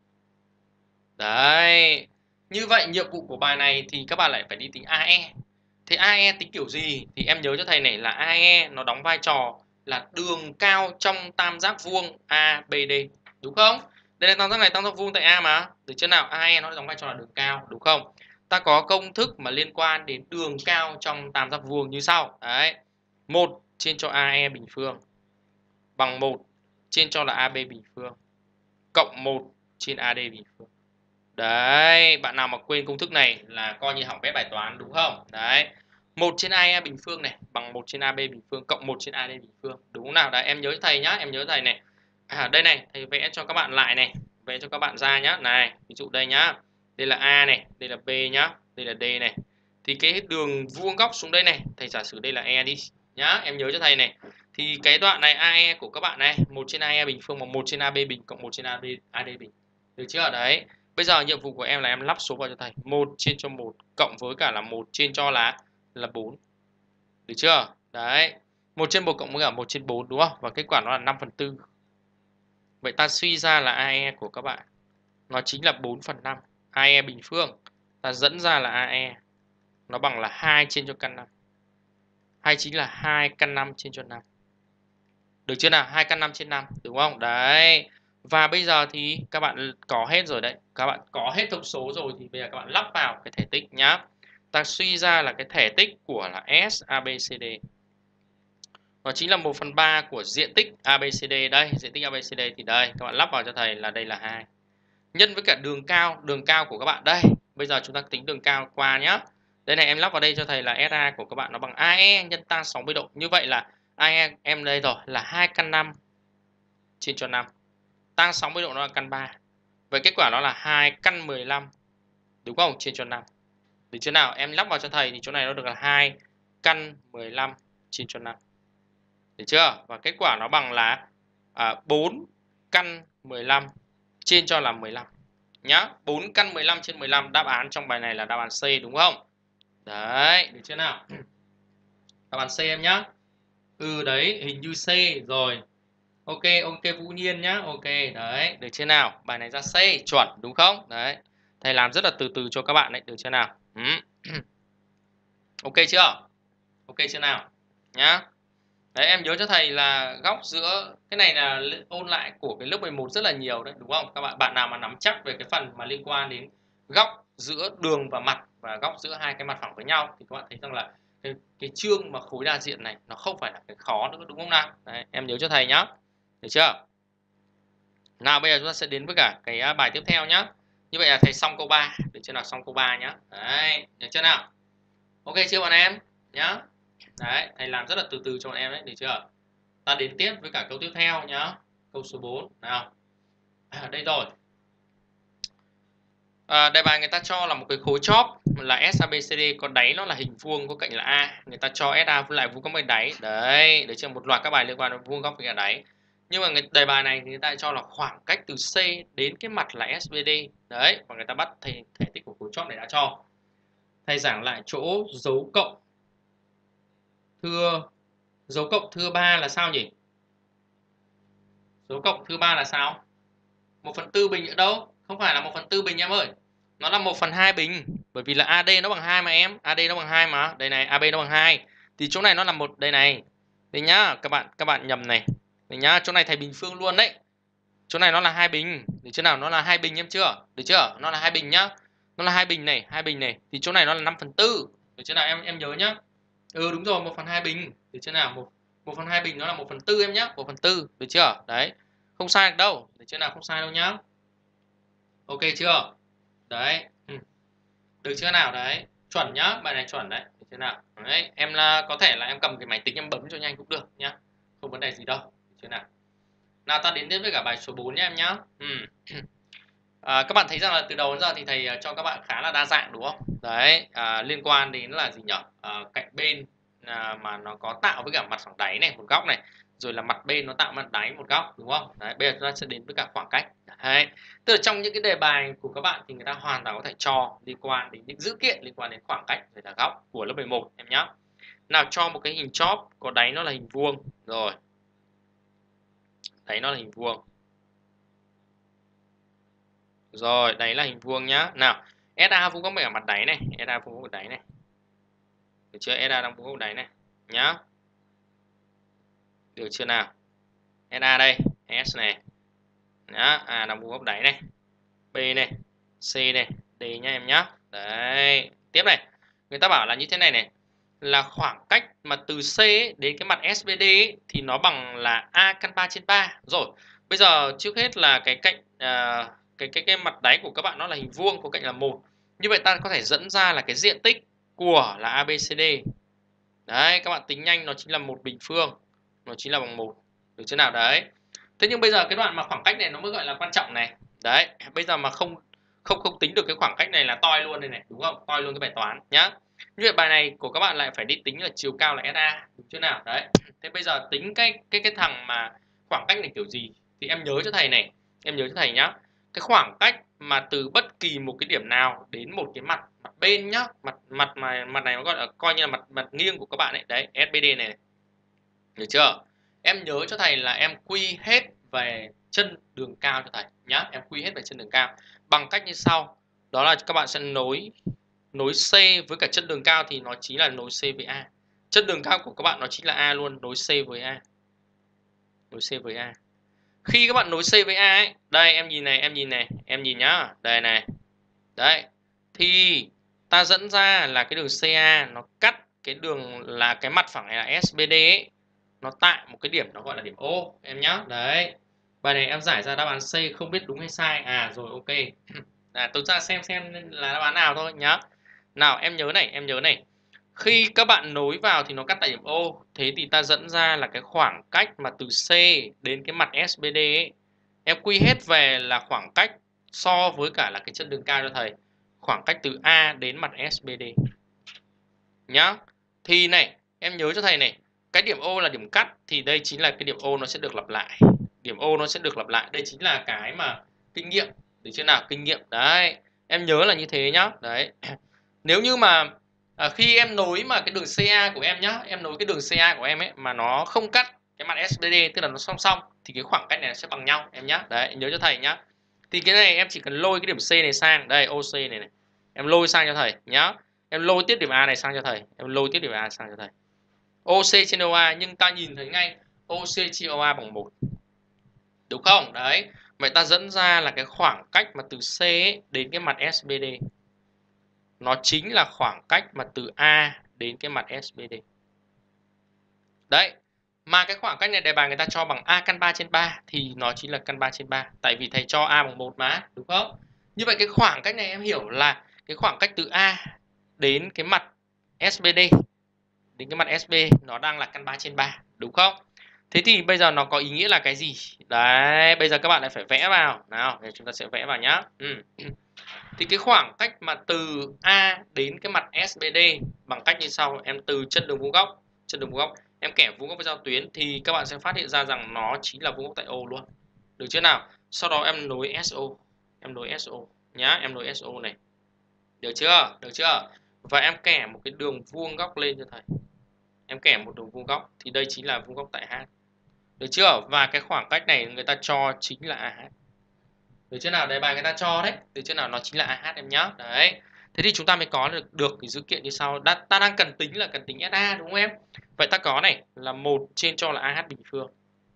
Speaker 1: Đấy. Như vậy nhiệm vụ của bài này thì các bạn lại phải đi tính a e. Thế a e tính kiểu gì? Thì em nhớ cho thầy này là a e nó đóng vai trò là đường cao trong tam giác vuông a bê đê. Đúng không? Đây là tam giác này, tam giác vuông tại A mà. Được chưa nào? a e nó đóng vai trò là đường cao, đúng không? Ta có công thức mà liên quan đến đường cao trong tam giác vuông như sau. Đấy. một trên cho a e bình phương bằng một trên cho là a bê bình phương cộng một trên a đê bình phương. Đấy, bạn nào mà quên công thức này là coi như học vẽ bài toán đúng không? Đấy. một trên a e bình phương này bằng một trên a bê bình phương cộng một trên a đê bình phương. Đúng không nào? Đấy, em nhớ thầy nhá, em nhớ thầy này. À, đây này, thầy vẽ cho các bạn lại này, vẽ cho các bạn ra nhá. Này, ví dụ đây nhá. Đây là A này, đây là B nhá, đây là D này. Thì cái đường vuông góc xuống đây này, thầy giả sử đây là E đi nhá, em nhớ cho thầy này. Thì cái đoạn này a e của các bạn này, một trên a e bình phương bằng một trên a bê bình cộng một trên a đê bình. Được chưa? Đấy. Bây giờ nhiệm vụ của em là em lắp số vào cho thầy. một trên cho một cộng với cả là một trên cho là là bốn. Được chưa? Đấy. một trên một cộng với cả một trên bốn đúng không? Và kết quả nó là năm phần tư. Vậy ta suy ra là a e của các bạn nó chính là bốn phần năm. a e bình phương ta dẫn ra là a e nó bằng là hai trên cho căn năm. Hay chính là hai căn năm trên cho năm. Được chưa nào? hai căn năm trên năm, đúng không? Đấy. Và bây giờ thì các bạn có hết rồi đấy. Các bạn có hết thông số rồi thì bây giờ các bạn lắp vào cái thể tích nhá. Ta suy ra là cái thể tích của là S a bê xê đê. Nó chính là một phần ba của diện tích a bê xê đê đây, diện tích a bê xê đê thì đây, các bạn lắp vào cho thầy là đây là hai. Nhân với cả đường cao, đường cao của các bạn đây. Bây giờ chúng ta tính đường cao qua nhá. Đây này em lắp vào đây cho thầy là ét a của các bạn nó bằng a e nhân tan sáu mươi độ. Như vậy là a e em đây rồi là hai căn năm trên cho năm. Tan sáu mươi độ nó là căn ba. Vậy kết quả nó là hai căn mười lăm. Đúng không? Trên cho năm. Được chưa nào? Em lắp vào cho thầy thì chỗ này nó được là hai căn mười lăm trên cho năm. Được chưa? Và kết quả nó bằng là à, bốn căn mười lăm trên cho là mười lăm nhá. bốn căn mười lăm trên mười lăm, đáp án trong bài này là đáp án C đúng không? Đấy, được chưa nào? Đáp án C em nhá. Ừ đấy, hình như C rồi. Ok, ok Vũ Nhiên nhá. Ok, đấy, được chưa nào? Bài này ra C chuẩn đúng không? Đấy. Thầy làm rất là từ từ cho các bạn đấy, được chưa nào? Ừ. Ok chưa? Ok chưa nào? Nhá. Đấy, em nhớ cho thầy là góc giữa cái này là ôn lại của cái lớp mười một rất là nhiều đấy, đúng không? Các bạn bạn nào mà nắm chắc về cái phần mà liên quan đến góc giữa đường và mặt và góc giữa hai cái mặt phẳng với nhau thì các bạn thấy rằng là cái, cái chương mà khối đa diện này nó không phải là cái khó nữa, đúng không nào? Đấy, em nhớ cho thầy nhá. Được chưa? Nào bây giờ chúng ta sẽ đến với cả cái bài tiếp theo nhá. Như vậy là thầy xong câu ba, được chưa nào? Xong câu ba nhá. Đấy, được chưa nào? Ok chưa bọn em? Nhá. Đấy, thầy làm rất là từ từ cho bọn em đấy, được chưa? Ta đến tiếp với cả câu tiếp theo nhá. Câu số bốn nào. À, đây rồi. À, đề bài người ta cho là một cái khối chóp là S A B C D, có đáy nó là hình vuông, có cạnh là A. Người ta cho S A với lại vuông góc bên đáy. Đấy, đấy chưa, một loạt các bài liên quan đến vuông góc với cả đáy. Nhưng mà người, đề bài này thì người ta cho là khoảng cách từ C đến cái mặt là S B D. Đấy, và người ta bắt thể, thể tích của khối chóp này đã cho. Thầy giảng lại chỗ dấu cộng thưa dấu cộng thưa ba là sao nhỉ? Dấu cộng thưa ba là sao? một phần tư bình ở đâu? Không phải là một phần tư bình em ơi. Nó là một phần hai bình. Bởi vì là A D nó bằng hai mà em. A D nó bằng hai mà. Đây này, A B nó bằng hai. Thì chỗ này nó là một, đây này. Đây nhá, các bạn các bạn nhầm này. Đây nhá, chỗ này thầy bình phương luôn đấy. Chỗ này nó là hai bình. Được chưa nào? Nó là hai bình em chưa? Được chưa? Nó là hai bình nhá. Nó là hai bình này, hai bình này. Thì chỗ này nó là năm phần tư. Được chưa nào em em nhớ nhá. Ừ đúng rồi, một phần hai bình. Được chưa nào? một một phần hai bình nó là một phần tư em nhá. một phần tư, được chưa? Đấy. Không sai được đâu. Được chưa nào? Không sai đâu nhá. Ok chưa? Đấy. Ừ. Được chưa nào? Đấy. Chuẩn nhá, bài này chuẩn đấy. Được chưa nào? Đấy, em là có thể là em cầm cái máy tính em bấm cho nhanh cũng được nhá. Không vấn đề gì đâu. Được chưa nào? Nào ta đến tiếp với cả bài số bốn nhé em nhá. Ừ. À, các bạn thấy rằng là từ đầu đến giờ thì thầy cho các bạn khá là đa dạng đúng không? Đấy, à, liên quan đến là gì nhỉ? À, cạnh bên à, mà nó có tạo với cả mặt phẳng đáy này, một góc này, rồi là mặt bên nó tạo mặt đáy một góc đúng không? Đấy, bây giờ chúng ta sẽ đến với cả khoảng cách. Đấy. Tức là trong những cái đề bài của các bạn thì người ta hoàn toàn có thể cho liên quan đến những dữ kiện liên quan đến khoảng cách rồi là góc của lớp mười một em nhá. Nào cho một cái hình chóp có đáy nó là hình vuông rồi. Đáy nó là hình vuông. Rồi, đấy là hình vuông nhá. Nào, ét a vuông góc ở mặt đáy này, ét a vuông góc ở đáy này. Được chưa? ét a đang vuông góc đáy này nhá. Được chưa nào? ét a đây, S này. Nhá, A đang vuông góc đáy này. B này, C này, D nhá em nhá. Đấy, tiếp này. Người ta bảo là như thế này này, là khoảng cách mà từ C đến cái mặt ét bê đê ấy, thì nó bằng là A căn ba trên ba. Rồi, bây giờ trước hết là cái cạnh à, cái cái cái mặt đáy của các bạn nó là hình vuông, có cạnh là một. Như vậy ta có thể dẫn ra là cái diện tích của là a bê xê đê. Đấy, các bạn tính nhanh, nó chính là một bình phương. Nó chính là bằng một. Được chưa nào? Đấy. Thế nhưng bây giờ cái đoạn mà khoảng cách này nó mới gọi là quan trọng này. Đấy, bây giờ mà không không không tính được cái khoảng cách này là toi luôn đây này, đúng không? Toi luôn cái bài toán nhá. Như vậy bài này của các bạn lại phải đi tính là chiều cao là ét a, đúng chưa nào? Đấy. Thế bây giờ tính cái cái cái thằng mà khoảng cách này kiểu gì thì em nhớ cho thầy này, em nhớ cho thầy nhá. Cái khoảng cách mà từ bất kỳ một cái điểm nào đến một cái mặt mặt bên nhá, mặt mặt mà mặt này nó gọi là coi như là mặt mặt nghiêng của các bạn ấy, đấy, ét bê đê này, này. Được chưa? Em nhớ cho thầy là em quy hết về chân đường cao cho thầy nhá, em quy hết về chân đường cao bằng cách như sau. Đó là các bạn sẽ nối nối C với cả chân đường cao thì nó chính là nối C với A. Chân đường cao của các bạn nó chính là A luôn, nối C với A. Nối C với A. Khi các bạn nối C với A ấy, đây em nhìn này, em nhìn này, em nhìn nhá, đây này. Đấy. Thì ta dẫn ra là cái đường xê a nó cắt cái đường là cái mặt phẳng này là ét bê đê ấy, nó tại một cái điểm nó gọi là điểm O em nhá. Đấy. Bài này em giải ra đáp án C không biết đúng hay sai. À rồi ok. À, tôi ra xem xem là đáp án nào thôi nhá. Nào em nhớ này, em nhớ này. Khi các bạn nối vào thì nó cắt tại điểm O, thế thì ta dẫn ra là cái khoảng cách mà từ C đến cái mặt ét bê đê ấy, em quy hết về là khoảng cách so với cả là cái chân đường cao cho thầy. Khoảng cách từ A đến mặt ét bê đê. Nhá. Thì này, em nhớ cho thầy này, cái điểm O là điểm cắt thì đây chính là cái điểm O nó sẽ được lặp lại. điểm O nó sẽ được lặp lại. Đây chính là cái mà kinh nghiệm, được chưa nào? Kinh nghiệm đấy, em nhớ là như thế nhá. Đấy, nếu như mà à, khi em nối mà cái đường xê a của em nhá, em nối cái đường xê a của em ấy mà nó không cắt cái mặt ét bê đê, tức là nó song song, thì cái khoảng cách này sẽ bằng nhau em nhá. Đấy, nhớ cho thầy nhá. Thì cái này em chỉ cần lôi cái điểm C này sang đây, ô xê này này, em lôi sang cho thầy nhá. Em lôi tiếp điểm A này sang cho thầy, em lôi tiếp điểm A sang cho thầy. ô xê trên ô a, nhưng ta nhìn thấy ngay ô xê chia ô a bằng một, đúng không? Đấy, vậy ta dẫn ra là cái khoảng cách mà từ C ấy đến cái mặt ét bê đê nó chính là khoảng cách mà từ A đến cái mặt ét bê đê. Đấy, mà cái khoảng cách này đề bài người ta cho bằng A căn ba trên ba thì nó chính là căn ba trên ba, tại vì thầy cho A bằng một mà, đúng không? Như vậy cái khoảng cách này em hiểu là cái khoảng cách từ A đến cái mặt ét bê đê, đến cái mặt ét bê nó đang là căn ba trên ba, đúng không? Thế thì bây giờ nó có ý nghĩa là cái gì? Đấy, bây giờ các bạn lại phải vẽ vào. Nào, để chúng ta sẽ vẽ vào nhá. Ừ. Thì cái khoảng cách mà từ A đến cái mặt ét bê đê bằng cách như sau. Em từ chân đường vuông góc, chân đường vuông góc, em kẻ vuông góc với giao tuyến thì các bạn sẽ phát hiện ra rằng nó chính là vuông góc tại O luôn. Được chưa nào? Sau đó em nối ét ô, em nối ét ô nhá, em nối ét ô này. Được chưa? Được chưa? Và em kẻ một cái đường vuông góc lên cho thầy. Em kẻ một đường vuông góc thì đây chính là vuông góc tại H. Được chưa? Và cái khoảng cách này người ta cho chính là a hát. Được chưa nào? Đề bài người ta cho đấy. Được chưa nào? Nó chính là a hát em nhá. Đấy. Thế thì chúng ta mới có được được cái dữ kiện như sau. Đã, ta đang cần tính là cần tính ét a đúng không em? Vậy ta có này là một trên cho là a hát bình phương.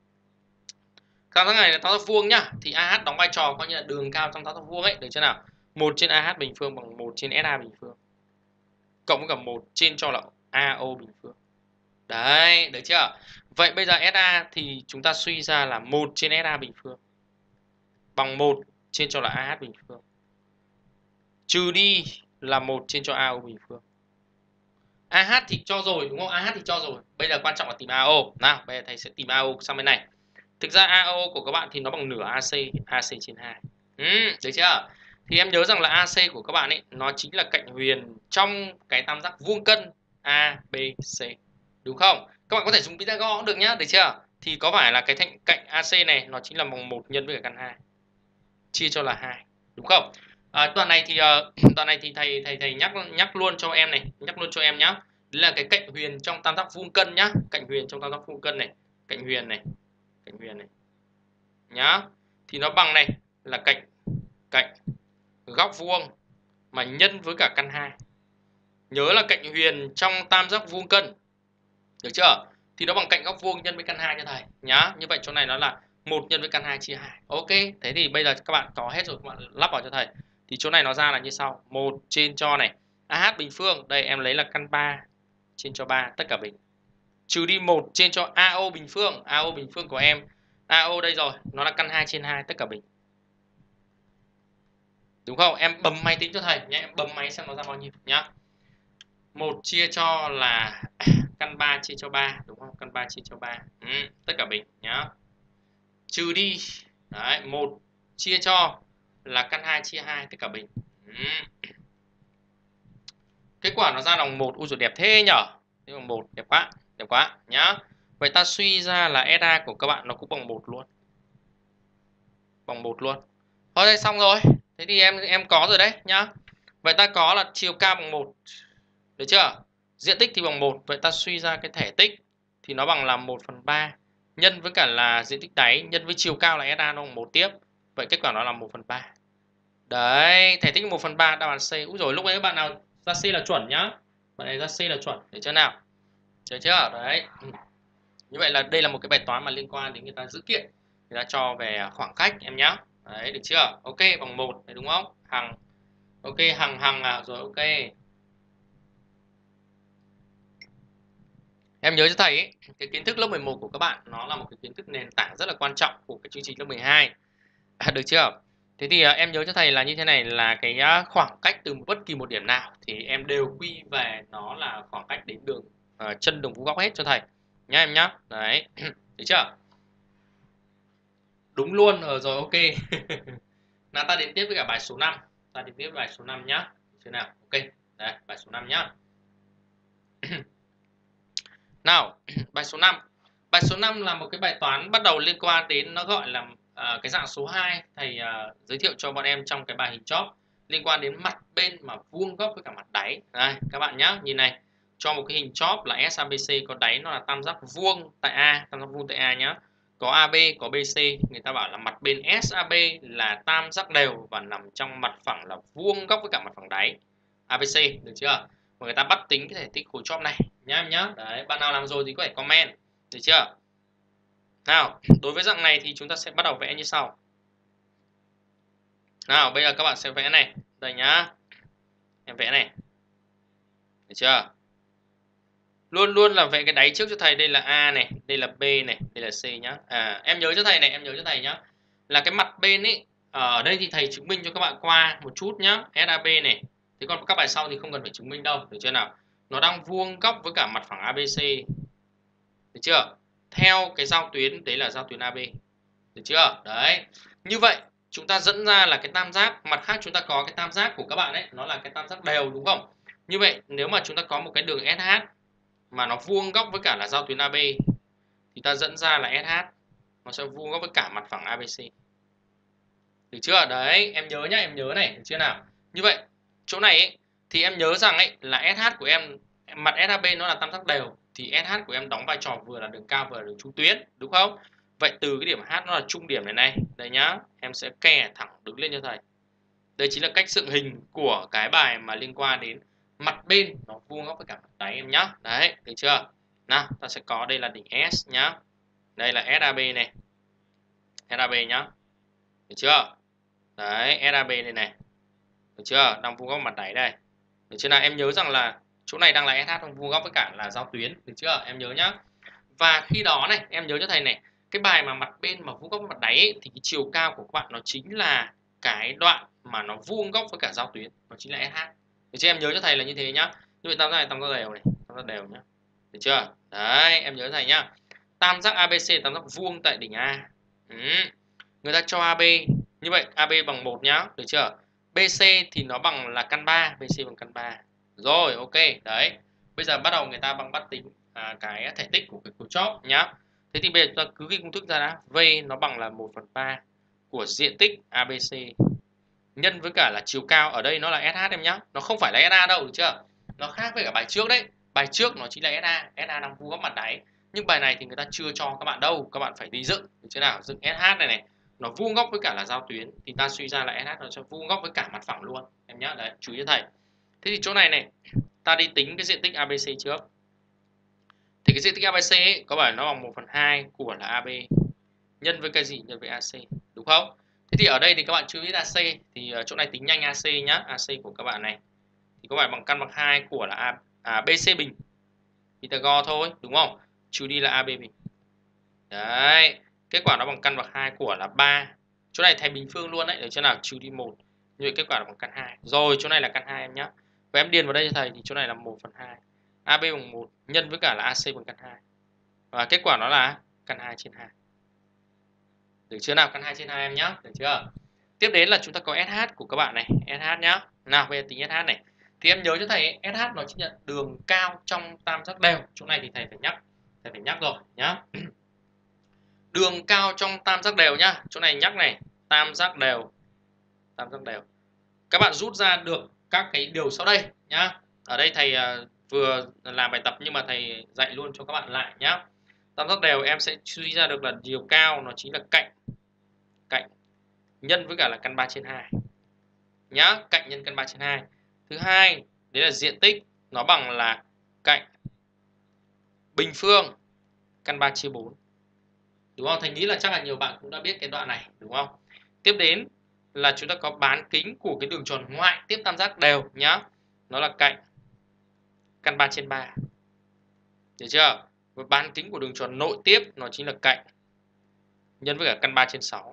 Speaker 1: Tam giác này là tam giác vuông nhá. Thì a hát đóng vai trò coi như là đường cao trong tam giác vuông ấy. Được chưa nào? một trên a hát bình phương bằng một trên ét a bình phương. Cộng với cả một trên cho là a ô bình phương. Đấy, được chưa? Vậy bây giờ ét a thì chúng ta suy ra là một trên ét a bình phương bằng một trên cho là a hát bình phương. Trừ đi là một trên cho a ô bình phương. a hát thì cho rồi đúng không? a hát thì cho rồi. Bây giờ quan trọng là tìm a ô. Nào, bây giờ thầy sẽ tìm a ô sang bên này. Thực ra a ô của các bạn thì nó bằng nửa a xê, a xê trên hai. Ừ, được chưa? Thì em nhớ rằng là a xê của các bạn ấy nó chính là cạnh huyền trong cái tam giác vuông cân a bê xê. Đúng không? Các bạn có thể dùng Pythagore cũng được nhá, được chưa? Thì có phải là cái cạnh cạnh a xê này nó chính là bằng một nhân với cả căn hai. Chia cho là hai, đúng không? À, đoạn này thì uh, đoạn này thì thầy thầy thầy nhắc nhắc luôn cho em này, nhắc luôn cho em nhá. Đấy là cái cạnh huyền trong tam giác vuông cân nhá, cạnh huyền trong tam giác vuông cân này, cạnh huyền này, cạnh huyền này. Nhá. Thì nó bằng này là cạnh cạnh góc vuông mà nhân với cả căn hai. Nhớ là cạnh huyền trong tam giác vuông cân. Được chưa? Thì nó bằng cạnh góc vuông nhân với căn hai cho thầy nhá. Như vậy chỗ này nó là một nhân với căn hai chia hai. Ok, thế thì bây giờ các bạn có hết rồi, các bạn lắp vào cho thầy. Thì chỗ này nó ra là như sau. một trên cho này, a hát bình phương, đây em lấy là căn ba trên cho ba tất cả bình. Trừ đi một trên cho a ô bình phương, a ô bình phương của em, a ô đây rồi, nó là căn hai trên hai tất cả bình. Đúng không? Em bấm máy tính cho thầy nhé, em bấm máy xem nó ra bao nhiêu nhá. một chia cho là căn ba chia cho ba, đúng không? Căn ba chia cho ba. Ừ, tất cả bình nhá. Trừ đi đấy, một chia cho là căn hai chia hai tất cả bình. Ừ. Kết quả nó ra bằng một. Ui giời đẹp thế nhở. Thế bằng một, đẹp quá, đẹp quá nhá. Vậy ta suy ra là ét a của các bạn nó cũng bằng một luôn. Bằng một luôn. Thôi đây xong rồi. Thế thì em em có rồi đấy nhá. Vậy ta có là chiều cao bằng một. Được chưa? Diện tích thì bằng một. Vậy ta suy ra cái thể tích thì nó bằng là một phần ba nhân với cả là diện tích đáy nhân với chiều cao là ét a nó bằng một tiếp. Vậy kết quả nó là một phần ba. Đấy, thể tích một phần ba đáp án C. Úi rồi lúc ấy bạn nào ra C là chuẩn nhá. Bạn này ra C là chuẩn. Được chưa nào? Được chưa? Đấy. Như vậy là đây là một cái bài toán mà liên quan đến người ta dữ kiện. Người ta cho về khoảng cách em nhá. Đấy, được chưa? Ok, bằng một, đúng không? Hằng. Ok, hằng hằng à, rồi ok. Em nhớ cho thầy ấy, cái kiến thức lớp mười một của các bạn nó là một cái kiến thức nền tảng rất là quan trọng của cái chương trình lớp mười hai. À, được chưa? Thế thì à, em nhớ cho thầy là như thế này, là cái khoảng cách từ bất kỳ một điểm nào thì em đều quy về nó là khoảng cách đến đường uh, chân đường vuông góc hết cho thầy nhá em nhá. Đấy. Được chưa? Đúng luôn rồi, rồi ok. Nào ta đến tiếp với cả bài số năm. Ta đến tiếp với bài số năm nhá. Thế nào? Ok. Đây, bài số năm nhá. Nào, bài số năm. Bài số năm là một cái bài toán bắt đầu liên quan đến, nó gọi là uh, cái dạng số hai thầy uh, giới thiệu cho bọn em trong cái bài hình chóp, liên quan đến mặt bên mà vuông góc với cả mặt đáy. Đây các bạn nhé, nhìn này, cho một cái hình chóp là ét a bê xê, có đáy nó là tam giác vuông tại A, tam giác vuông tại A nhá. Có a bê, có bê xê, người ta bảo là mặt bên ét a bê là tam giác đều và nằm trong mặt phẳng là vuông góc với cả mặt phẳng đáy a bê xê, được chưa? Và người ta bắt tính cái thể tích khối chóp này nhá em nhá. Đấy, bạn nào làm rồi thì có thể comment, được chưa? Nào, đối với dạng này thì chúng ta sẽ bắt đầu vẽ như sau. Nào, bây giờ các bạn sẽ vẽ này, đây nhá. Em vẽ này, được chưa? Luôn luôn là vẽ cái đáy trước cho thầy. Đây là A này, đây là B này, đây là C nhá. À, em nhớ cho thầy này, em nhớ cho thầy nhá. Là cái mặt bên ấy, ở đây thì thầy chứng minh cho các bạn qua một chút nhá, ét a bê này. Thế còn các bài sau thì không cần phải chứng minh đâu, được chưa nào? Nó đang vuông góc với cả mặt phẳng a bê xê, được chưa? Theo cái giao tuyến, đấy là giao tuyến a bê, được chưa? Đấy. Như vậy chúng ta dẫn ra là cái tam giác. Mặt khác chúng ta có cái tam giác của các bạn ấy, nó là cái tam giác đều, đúng không? Như vậy nếu mà chúng ta có một cái đường ét hát mà nó vuông góc với cả là giao tuyến a bê thì ta dẫn ra là ét hát nó sẽ vuông góc với cả mặt phẳng a bê xê, được chưa? Đấy, em nhớ nhá, em nhớ này, được chưa nào? Như vậy chỗ này ấy, thì em nhớ rằng ấy là ét hát của em, mặt ét a bê nó là tam giác đều, thì ét hát của em đóng vai trò vừa là đường cao vừa là đường trung tuyến, đúng không? Vậy từ cái điểm H nó là trung điểm này này, đây nhá, em sẽ kè thẳng đứng lên cho thầy. Đây chính là cách dựng hình của cái bài mà liên quan đến mặt bên nó vuông góc với cả mặt đáy em nhá. Đấy, được chưa? Nào, ta sẽ có đây là đỉnh S nhá. Đây là ét a bê này. ét a bê nhá. Được chưa? Đấy, ét a bê này này. Được chưa? Đang vuông góc mặt đáy đây. Được chưa nào? Em nhớ rằng là chỗ này đang là ét hát đang vuông góc với cả là giao tuyến, được chưa? Em nhớ nhá. Và khi đó này, em nhớ cho thầy này, cái bài mà mặt bên mà vuông góc với mặt đáy ấy, thì cái chiều cao của các bạn nó chính là cái đoạn mà nó vuông góc với cả giao tuyến, nó chính là ét hát. Được chưa? Em nhớ cho thầy là như thế nhá. Như vậy tam giác này tam giác đều này, tam giác đều nhá. Được chưa? Đấy, em nhớ cho thầy nhá. Tam giác a bê xê tam giác vuông tại đỉnh A. Ừ. Người ta cho a bê, như vậy a bê bằng một nhá, được chưa? bê xê thì nó bằng là căn ba, bê xê bằng căn ba. Rồi, ok, đấy. Bây giờ bắt đầu người ta bằng bắt tính à, cái thể tích của cái khối chóp nhá. Thế thì bây giờ chúng ta cứ ghi công thức ra đã. V nó bằng là một phần ba của diện tích a bê xê nhân với cả là chiều cao, ở đây nó là ét hát em nhá. Nó không phải là ét a đâu, được chưa? Nó khác với cả bài trước đấy. Bài trước nó chính là ét a, ét a đang vuông góc mặt đáy. Nhưng bài này thì người ta chưa cho các bạn đâu, các bạn phải đi dựng, được chưa nào? Dựng ét hát này này, nó vuông góc với cả là giao tuyến thì ta suy ra là ét hát nó sẽ vuông góc với cả mặt phẳng luôn em nhá. Đấy, chú ý cho thầy. Thế thì chỗ này này, ta đi tính cái diện tích a bê xê trước. Thì cái diện tích a bê xê ấy, có phải nó bằng một phần hai của là a bê nhân với cái gì? Nhân với a xê, đúng không? Thế thì ở đây thì các bạn chưa biết a xê, thì chỗ này tính nhanh a xê nhá. a xê của các bạn này thì có phải bằng căn bằng hai của là A, à, bê xê bình. Pythagore thôi, đúng không? Trừ đi là a bê bình. Đấy, kết quả nó bằng căn bậc hai của là ba. Chỗ này thầy bình phương luôn đấy, để chỗ nào trừ đi một. Như vậy kết quả là bằng căn hai. Rồi, chỗ này là căn hai em nhá. Và em điền vào đây cho thầy thì chỗ này là một phần hai. a bê bằng một nhân với cả là a xê bằng căn hai. Và kết quả nó là căn hai trên hai. Được chưa nào? Căn hai trên hai em nhá, được chưa? Tiếp đến là chúng ta có ét hát của các bạn này, ét hát nhá. Nào, bây giờ tính ét hát này. Thì em nhớ cho thầy, ét hát nó chính là đường cao trong tam giác đều. Chỗ này thì thầy phải nhắc, thầy phải nhắc rồi nhá. Đường cao trong tam giác đều nhá. Chỗ này nhắc này, tam giác đều. Tam giác đều. Các bạn rút ra được các cái điều sau đây nhá. Ở đây thầy vừa làm bài tập nhưng mà thầy dạy luôn cho các bạn lại nhá. Tam giác đều em sẽ suy ra được là chiều cao nó chính là cạnh cạnh nhân với cả là căn ba trên hai. Nhá, cạnh nhân căn ba trên hai. Thứ hai, đấy là diện tích, nó bằng là cạnh bình phương căn ba chia bốn. Đúng không? Thầy nghĩ là chắc là nhiều bạn cũng đã biết cái đoạn này, đúng không? Tiếp đến là chúng ta có bán kính của cái đường tròn ngoại tiếp tam giác đều nhá. Nó là cạnh căn ba trên ba. Được chưa? Và bán kính của đường tròn nội tiếp nó chính là cạnh nhân với cả căn ba trên sáu.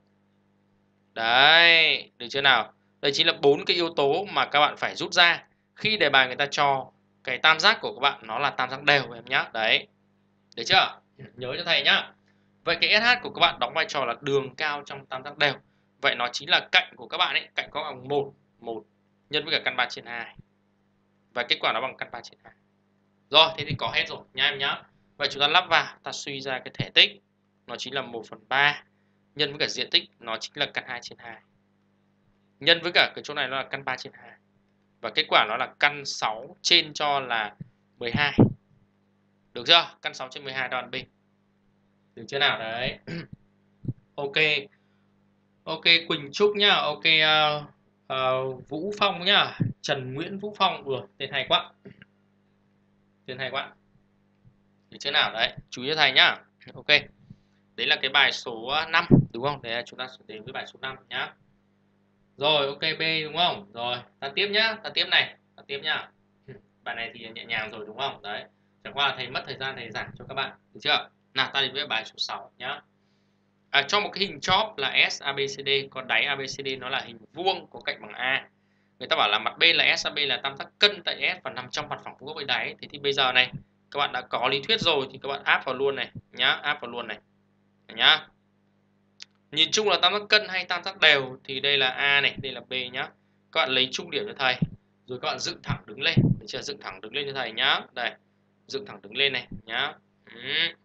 Speaker 1: Đấy, được chưa nào? Đây chính là bốn cái yếu tố mà các bạn phải rút ra khi đề bài người ta cho cái tam giác của các bạn nó là tam giác đều em nhá. Đấy. Được chưa? Nhớ cho thầy nhá. Vậy cái ét hát của các bạn đóng vai trò là đường cao trong tam giác đều. Vậy nó chính là cạnh của các bạn ấy, cạnh có bằng một, một nhân với cả căn ba trên hai. Và kết quả nó bằng căn ba trên hai. Rồi, thế thì có hết rồi nha em nhá. Vậy chúng ta lắp vào, ta suy ra cái thể tích nó chính là một phần ba nhân với cả diện tích nó chính là căn hai trên hai. Nhân với cả cái chỗ này nó là căn ba trên hai. Và kết quả nó là căn sáu trên cho là mười hai. Được chưa? Căn sáu trên mười hai đáp án B. Được chưa nào? Đấy. Ok. Ok Quỳnh Trúc nhá. Ok uh, uh, Vũ Phong nhá. Trần Nguyễn Vũ Phong. Ủa, tên hay quá. Tên hay quá. Được chưa nào? Đấy. Chú ý cho thầy nhá. Ok. Đấy là cái bài số năm đúng không? Đấy là chúng ta sẽ đến với bài số năm nhá. Rồi ok B đúng không? Rồi, ta tiếp nhá, ta tiếp này, ta tiếp nhá. Bài này thì nhẹ nhàng rồi đúng không? Đấy. Chẳng qua là thầy mất thời gian thầy giảng cho các bạn, được chưa? Nào ta đến với bài số sáu nhá. À, trong một cái hình chóp là S A B C D, còn đáy A B C D nó là hình vuông có cạnh bằng A. Người ta bảo là mặt bên là S A B là tam giác cân tại S và nằm trong mặt phẳng vuông góc với đáy. Thế thì bây giờ này, các bạn đã có lý thuyết rồi thì các bạn áp vào luôn này nhá, áp vào luôn này. Nhá. Nhìn chung là tam giác cân hay tam giác đều thì đây là A này, đây là B nhá. Các bạn lấy trung điểm cho thầy, rồi các bạn dựng thẳng đứng lên, được chưa? Dựng thẳng đứng lên cho thầy nhá. Đây, dựng thẳng đứng lên này nhá. Ừ.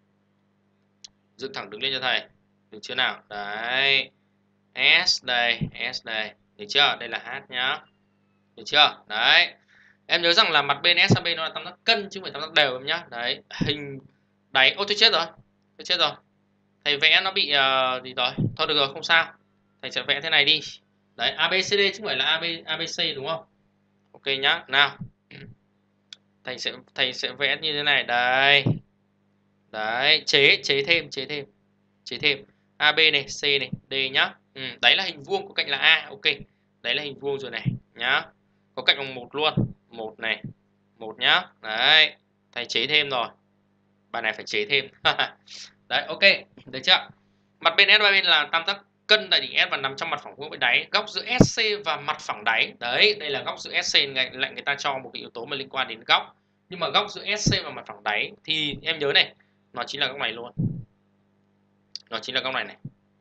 Speaker 1: Dựng thẳng đứng lên cho thầy, được chưa nào? Đấy, S đây, S đây, được chưa? Đây là H nhá, được chưa? Đấy, em nhớ rằng là mặt bên S A B nó là tam giác cân chứ không phải tam giác đều em nhá. Đấy, hình đáy, ô tôi chết rồi, tôi chết rồi. Thầy vẽ nó bị uh, gì rồi? Thôi được rồi, không sao. Thầy sẽ vẽ thế này đi. Đấy, A B C D chứ không phải là A B A B C đúng không? Ok nhá. Nào. Thầy sẽ thầy sẽ vẽ như thế này đây. Đấy, chế chế thêm, chế thêm. Chế thêm A B này, C này, D nhá. Ừ, đấy là hình vuông có cạnh là A, ok. Đấy là hình vuông rồi này nhá. Có cạnh bằng một luôn. Một này, một nhá. Đấy, thầy chế thêm rồi. Bài này phải chế thêm. Đấy, ok, được chưa? Mặt bên S ba bên là tam giác cân tại đỉnh S và nằm trong mặt phẳng vuông với đáy. Góc giữa ét xê và mặt phẳng đáy. Đấy, đây là góc giữa ét xê, lại người ta cho một cái yếu tố mà liên quan đến góc. Nhưng mà góc giữa ét xê và mặt phẳng đáy thì em nhớ này, nó chính là góc này luôn. Nó chính là góc này này.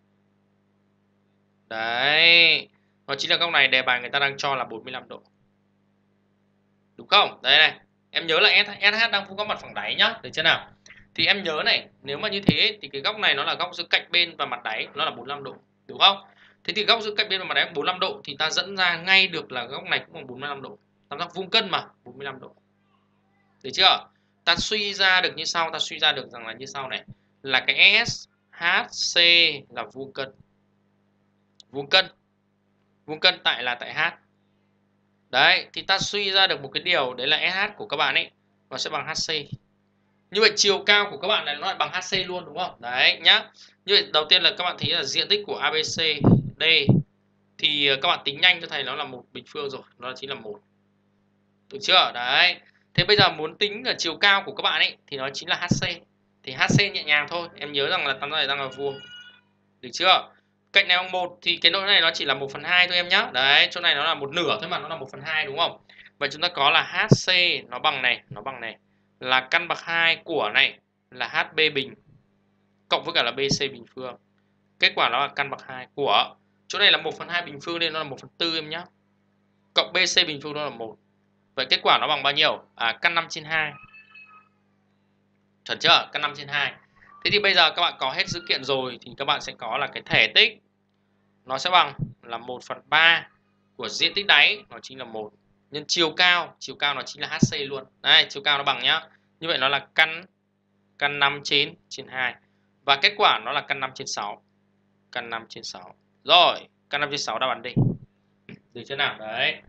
Speaker 1: Đấy, nó chính là góc này, đề bài người ta đang cho là bốn mươi lăm độ. Đúng không? Đây này, em nhớ là ét hát đang vuông góc mặt phẳng đáy nhá, được chưa nào? Thì em nhớ này, nếu mà như thế thì cái góc này nó là góc giữa cạnh bên và mặt đáy, nó là bốn mươi lăm độ, đúng không? Thế thì góc giữa cạnh bên và mặt đáy bốn mươi lăm độ thì ta dẫn ra ngay được là góc này cũng bằng bốn mươi lăm độ. Tam giác vuông cân mà, bốn mươi lăm độ. Được chưa? Ta suy ra được như sau, ta suy ra được rằng là như sau này, là cái S H C là vuông cân. Vuông cân. Vuông cân tại là tại H. Đấy, thì ta suy ra được một cái điều, đấy là ét hát của các bạn ấy nó sẽ bằng hát xê. Như vậy chiều cao của các bạn này nó lại bằng hát xê luôn đúng không? Đấy nhá. Như vậy đầu tiên là các bạn thấy là diện tích của a bê xê D thì các bạn tính nhanh cho thầy nó là một bình phương rồi, nó chính là một. Được chưa? Đấy. Thế bây giờ muốn tính là chiều cao của các bạn ấy thì nó chính là hát xê. Thì hát xê nhẹ nhàng thôi, em nhớ rằng là tam giác này đang là vuông. Được chưa? Cạnh này bằng một thì cái độ này nó chỉ là một phần hai thôi em nhá. Đấy, chỗ này nó là một nửa thôi mà, nó là một phần hai đúng không? Vậy chúng ta có là hát xê nó bằng này, nó bằng này là căn bậc hai của này là hát bê bình cộng với cả là bê xê bình phương. Kết quả nó là căn bậc hai của chỗ này là một phần hai bình phương nên nó là một phần tư em nhá. Cộng bê xê bình phương nó là một. Vậy kết quả nó bằng bao nhiêu? À, căn năm trên hai. Chuẩn chưa? Căn năm trên hai. Thế thì bây giờ các bạn có hết dữ kiện rồi thì các bạn sẽ có là cái thể tích nó sẽ bằng là một phần ba của diện tích đáy, nó chính là một nhân chiều cao, chiều cao nó chính là hát xê luôn. Đây, chiều cao nó bằng nhá. Như vậy nó là căn căn năm trên trên hai. Và kết quả nó là căn năm trên sáu. Căn năm trên sáu. Rồi, căn năm trên sáu đáp án đi. Được chưa nào? Đấy.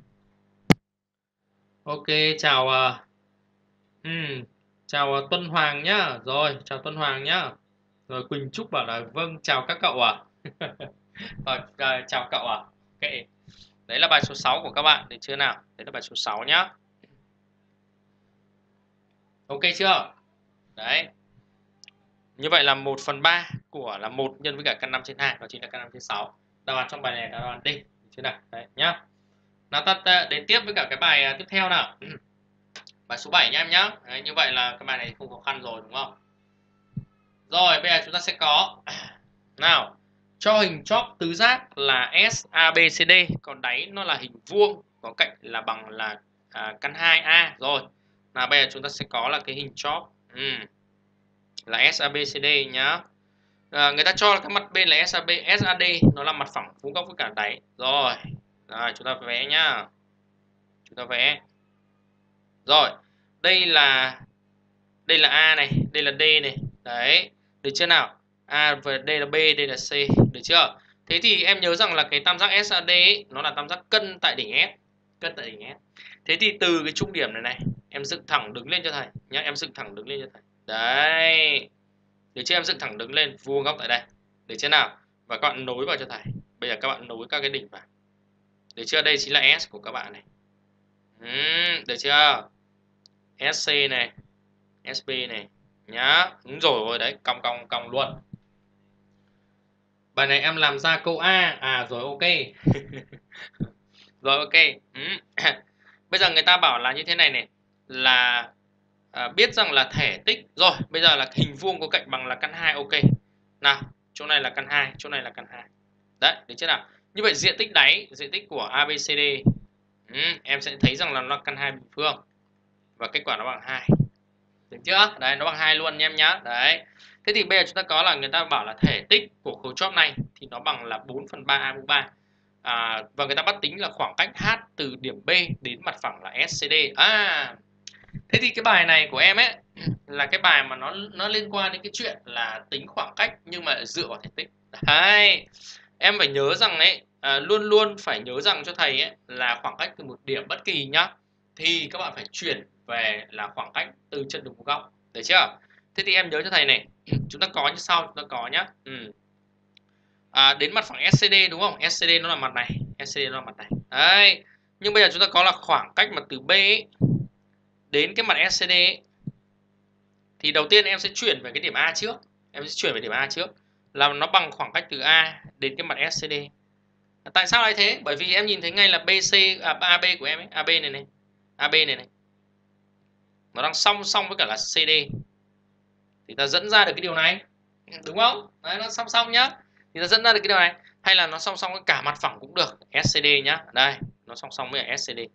Speaker 1: Ok, chào uh, um, chào uh, Tuân Hoàng nhá. Rồi, chào Tuân Hoàng nhá. Rồi Quỳnh Trúc bảo là vâng, chào các cậu à. Rồi, uh, chào cậu à. Ok. Đấy là bài số sáu của các bạn, được chưa nào? Đấy là bài số sáu nhá. Ok chưa? Đấy. Như vậy là một phần ba của là một nhân với cả căn năm trên hai, đó chính là căn năm trên sáu. Đáp án trong bài này là đáp án D, được chưa nào? Đấy nhá. Nào ta đến tiếp với cả cái bài tiếp theo nào. Bài số bảy nha em nhá. Đấy, như vậy là cái bài này không khó khăn rồi đúng không? Rồi, bây giờ chúng ta sẽ có nào, cho hình chóp tứ giác là S A B C D, còn đáy nó là hình vuông có cạnh là bằng là à, căn hai A rồi. Nào bây giờ chúng ta sẽ có là cái hình chóp. Ừ. là ét a bê xê đê nhá. À, người ta cho các mặt bên là ét a bê, ét a đê nó là mặt phẳng vuông góc với cả đáy. Rồi, rồi chúng ta vẽ nhá. Chúng ta vẽ. Rồi, đây là đây là A này, đây là D này. Đấy, được chưa nào? A và đây là B, đây là C, được chưa? Thế thì em nhớ rằng là cái tam giác ét a đê ấy, nó là tam giác cân tại đỉnh S, cân tại đỉnh S. Thế thì từ cái trung điểm này này, em dựng thẳng đứng lên cho thầy nhá, em dựng thẳng đứng lên cho thầy. Đấy. Được chưa? Em dựng thẳng đứng lên vuông góc tại đây. Được chưa nào? Và các bạn nối vào cho thầy. Bây giờ các bạn nối các cái đỉnh vào. Được chưa? Đây chính là S của các bạn này. Uhm, được chưa? ét xê này, ét bê này nhá. Đúng rồi đấy, cong cong cong luôn. Bài này em làm ra câu A. À rồi, ok. Rồi, ok. Uhm. Bây giờ người ta bảo là như thế này này, là à, biết rằng là thể tích. Rồi, bây giờ là hình vuông có cạnh bằng là căn hai, ok. Nào, chỗ này là căn hai, chỗ này là căn hai. Đấy, được chưa nào? Như vậy diện tích đáy, diện tích của a bê xê đê, ừ, em sẽ thấy rằng là nó là căn hai bình phương. Và kết quả nó bằng hai. Được chưa? Đấy, nó bằng hai luôn nha em nhá. Đấy. Thế thì bây giờ chúng ta có là người ta bảo là thể tích của khối chóp này thì nó bằng là bốn phần ba a mũ ba. À, và người ta bắt tính là khoảng cách H từ điểm B đến mặt phẳng là ét xê đê. À, thế thì cái bài này của em ấy là cái bài mà nó nó liên quan đến cái chuyện là tính khoảng cách nhưng mà dựa vào thể tích. Đấy. Em phải nhớ rằng ấy, à, luôn luôn phải nhớ rằng cho thầy ấy là khoảng cách từ một điểm bất kỳ nhá, thì các bạn phải chuyển về là khoảng cách từ chân đường vuông góc. Được chưa? Thế thì em nhớ cho thầy này, chúng ta có như sau, chúng ta có nhá. Ừ. À, đến mặt phẳng ét xê đê đúng không? ét xê đê nó là mặt này, ét xê đê nó là mặt này. Đấy. Nhưng bây giờ chúng ta có là khoảng cách mà từ B ấy, đến cái mặt ét xê đê ấy, thì đầu tiên em sẽ chuyển về cái điểm A trước. Em sẽ chuyển về điểm A trước là nó bằng khoảng cách từ A đến cái mặt ét xê đê. Tại sao lại thế? Bởi vì em nhìn thấy ngay là bê xê à, a bê của em ấy, a bê này này, a bê này này. Nó đang song song với cả là xê đê. Thì ta dẫn ra được cái điều này. Đúng không? Đấy, nó song song nhá. Thì ta dẫn ra được cái điều này. Hay là nó song song với cả mặt phẳng cũng được, ét xê đê nhá. Đây, nó song song với cả ét xê đê.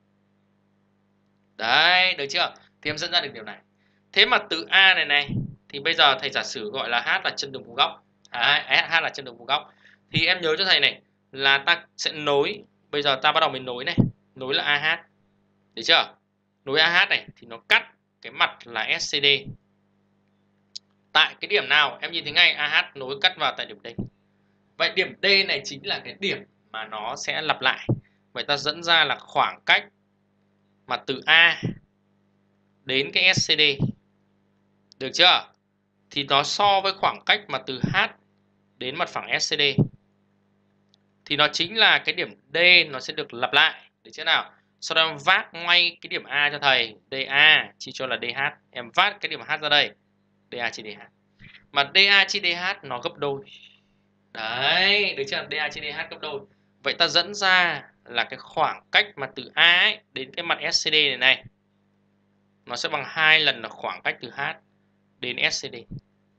Speaker 1: Đấy, được chưa? Thì em dẫn ra được điều này. Thế mà từ A này này thì bây giờ thầy giả sử gọi là H là chân đường vuông góc. À, H là chân đường vuông góc. Thì em nhớ cho thầy này là ta sẽ nối, bây giờ ta bắt đầu mình nối này, nối là a hát. Được chưa? Nối a hát này thì nó cắt cái mặt là ét xê đê. Tại cái điểm nào? Em nhìn thấy ngay a hát nối cắt vào tại điểm D. Vậy điểm D này chính là cái điểm mà nó sẽ lặp lại. Vậy ta dẫn ra là khoảng cách mà từ A đến cái ét xê đê. Được chưa? Thì nó so với khoảng cách mà từ H đến mặt phẳng ét xê đê. Thì nó chính là cái điểm D nó sẽ được lặp lại. Được chưa nào? Sau đó em vát ngay cái điểm A cho thầy. đê a chia cho là đê hát. Em vát cái điểm H ra đây. đê a chia đê hát. Mà đê a chia đê hát nó gấp đôi. Đấy, được chưa? đê a chia đê hát gấp đôi. Vậy ta dẫn ra là cái khoảng cách mà từ A ấy đến cái mặt ét xê đê này này, nó sẽ bằng hai lần là khoảng cách từ H đến ét xê đê.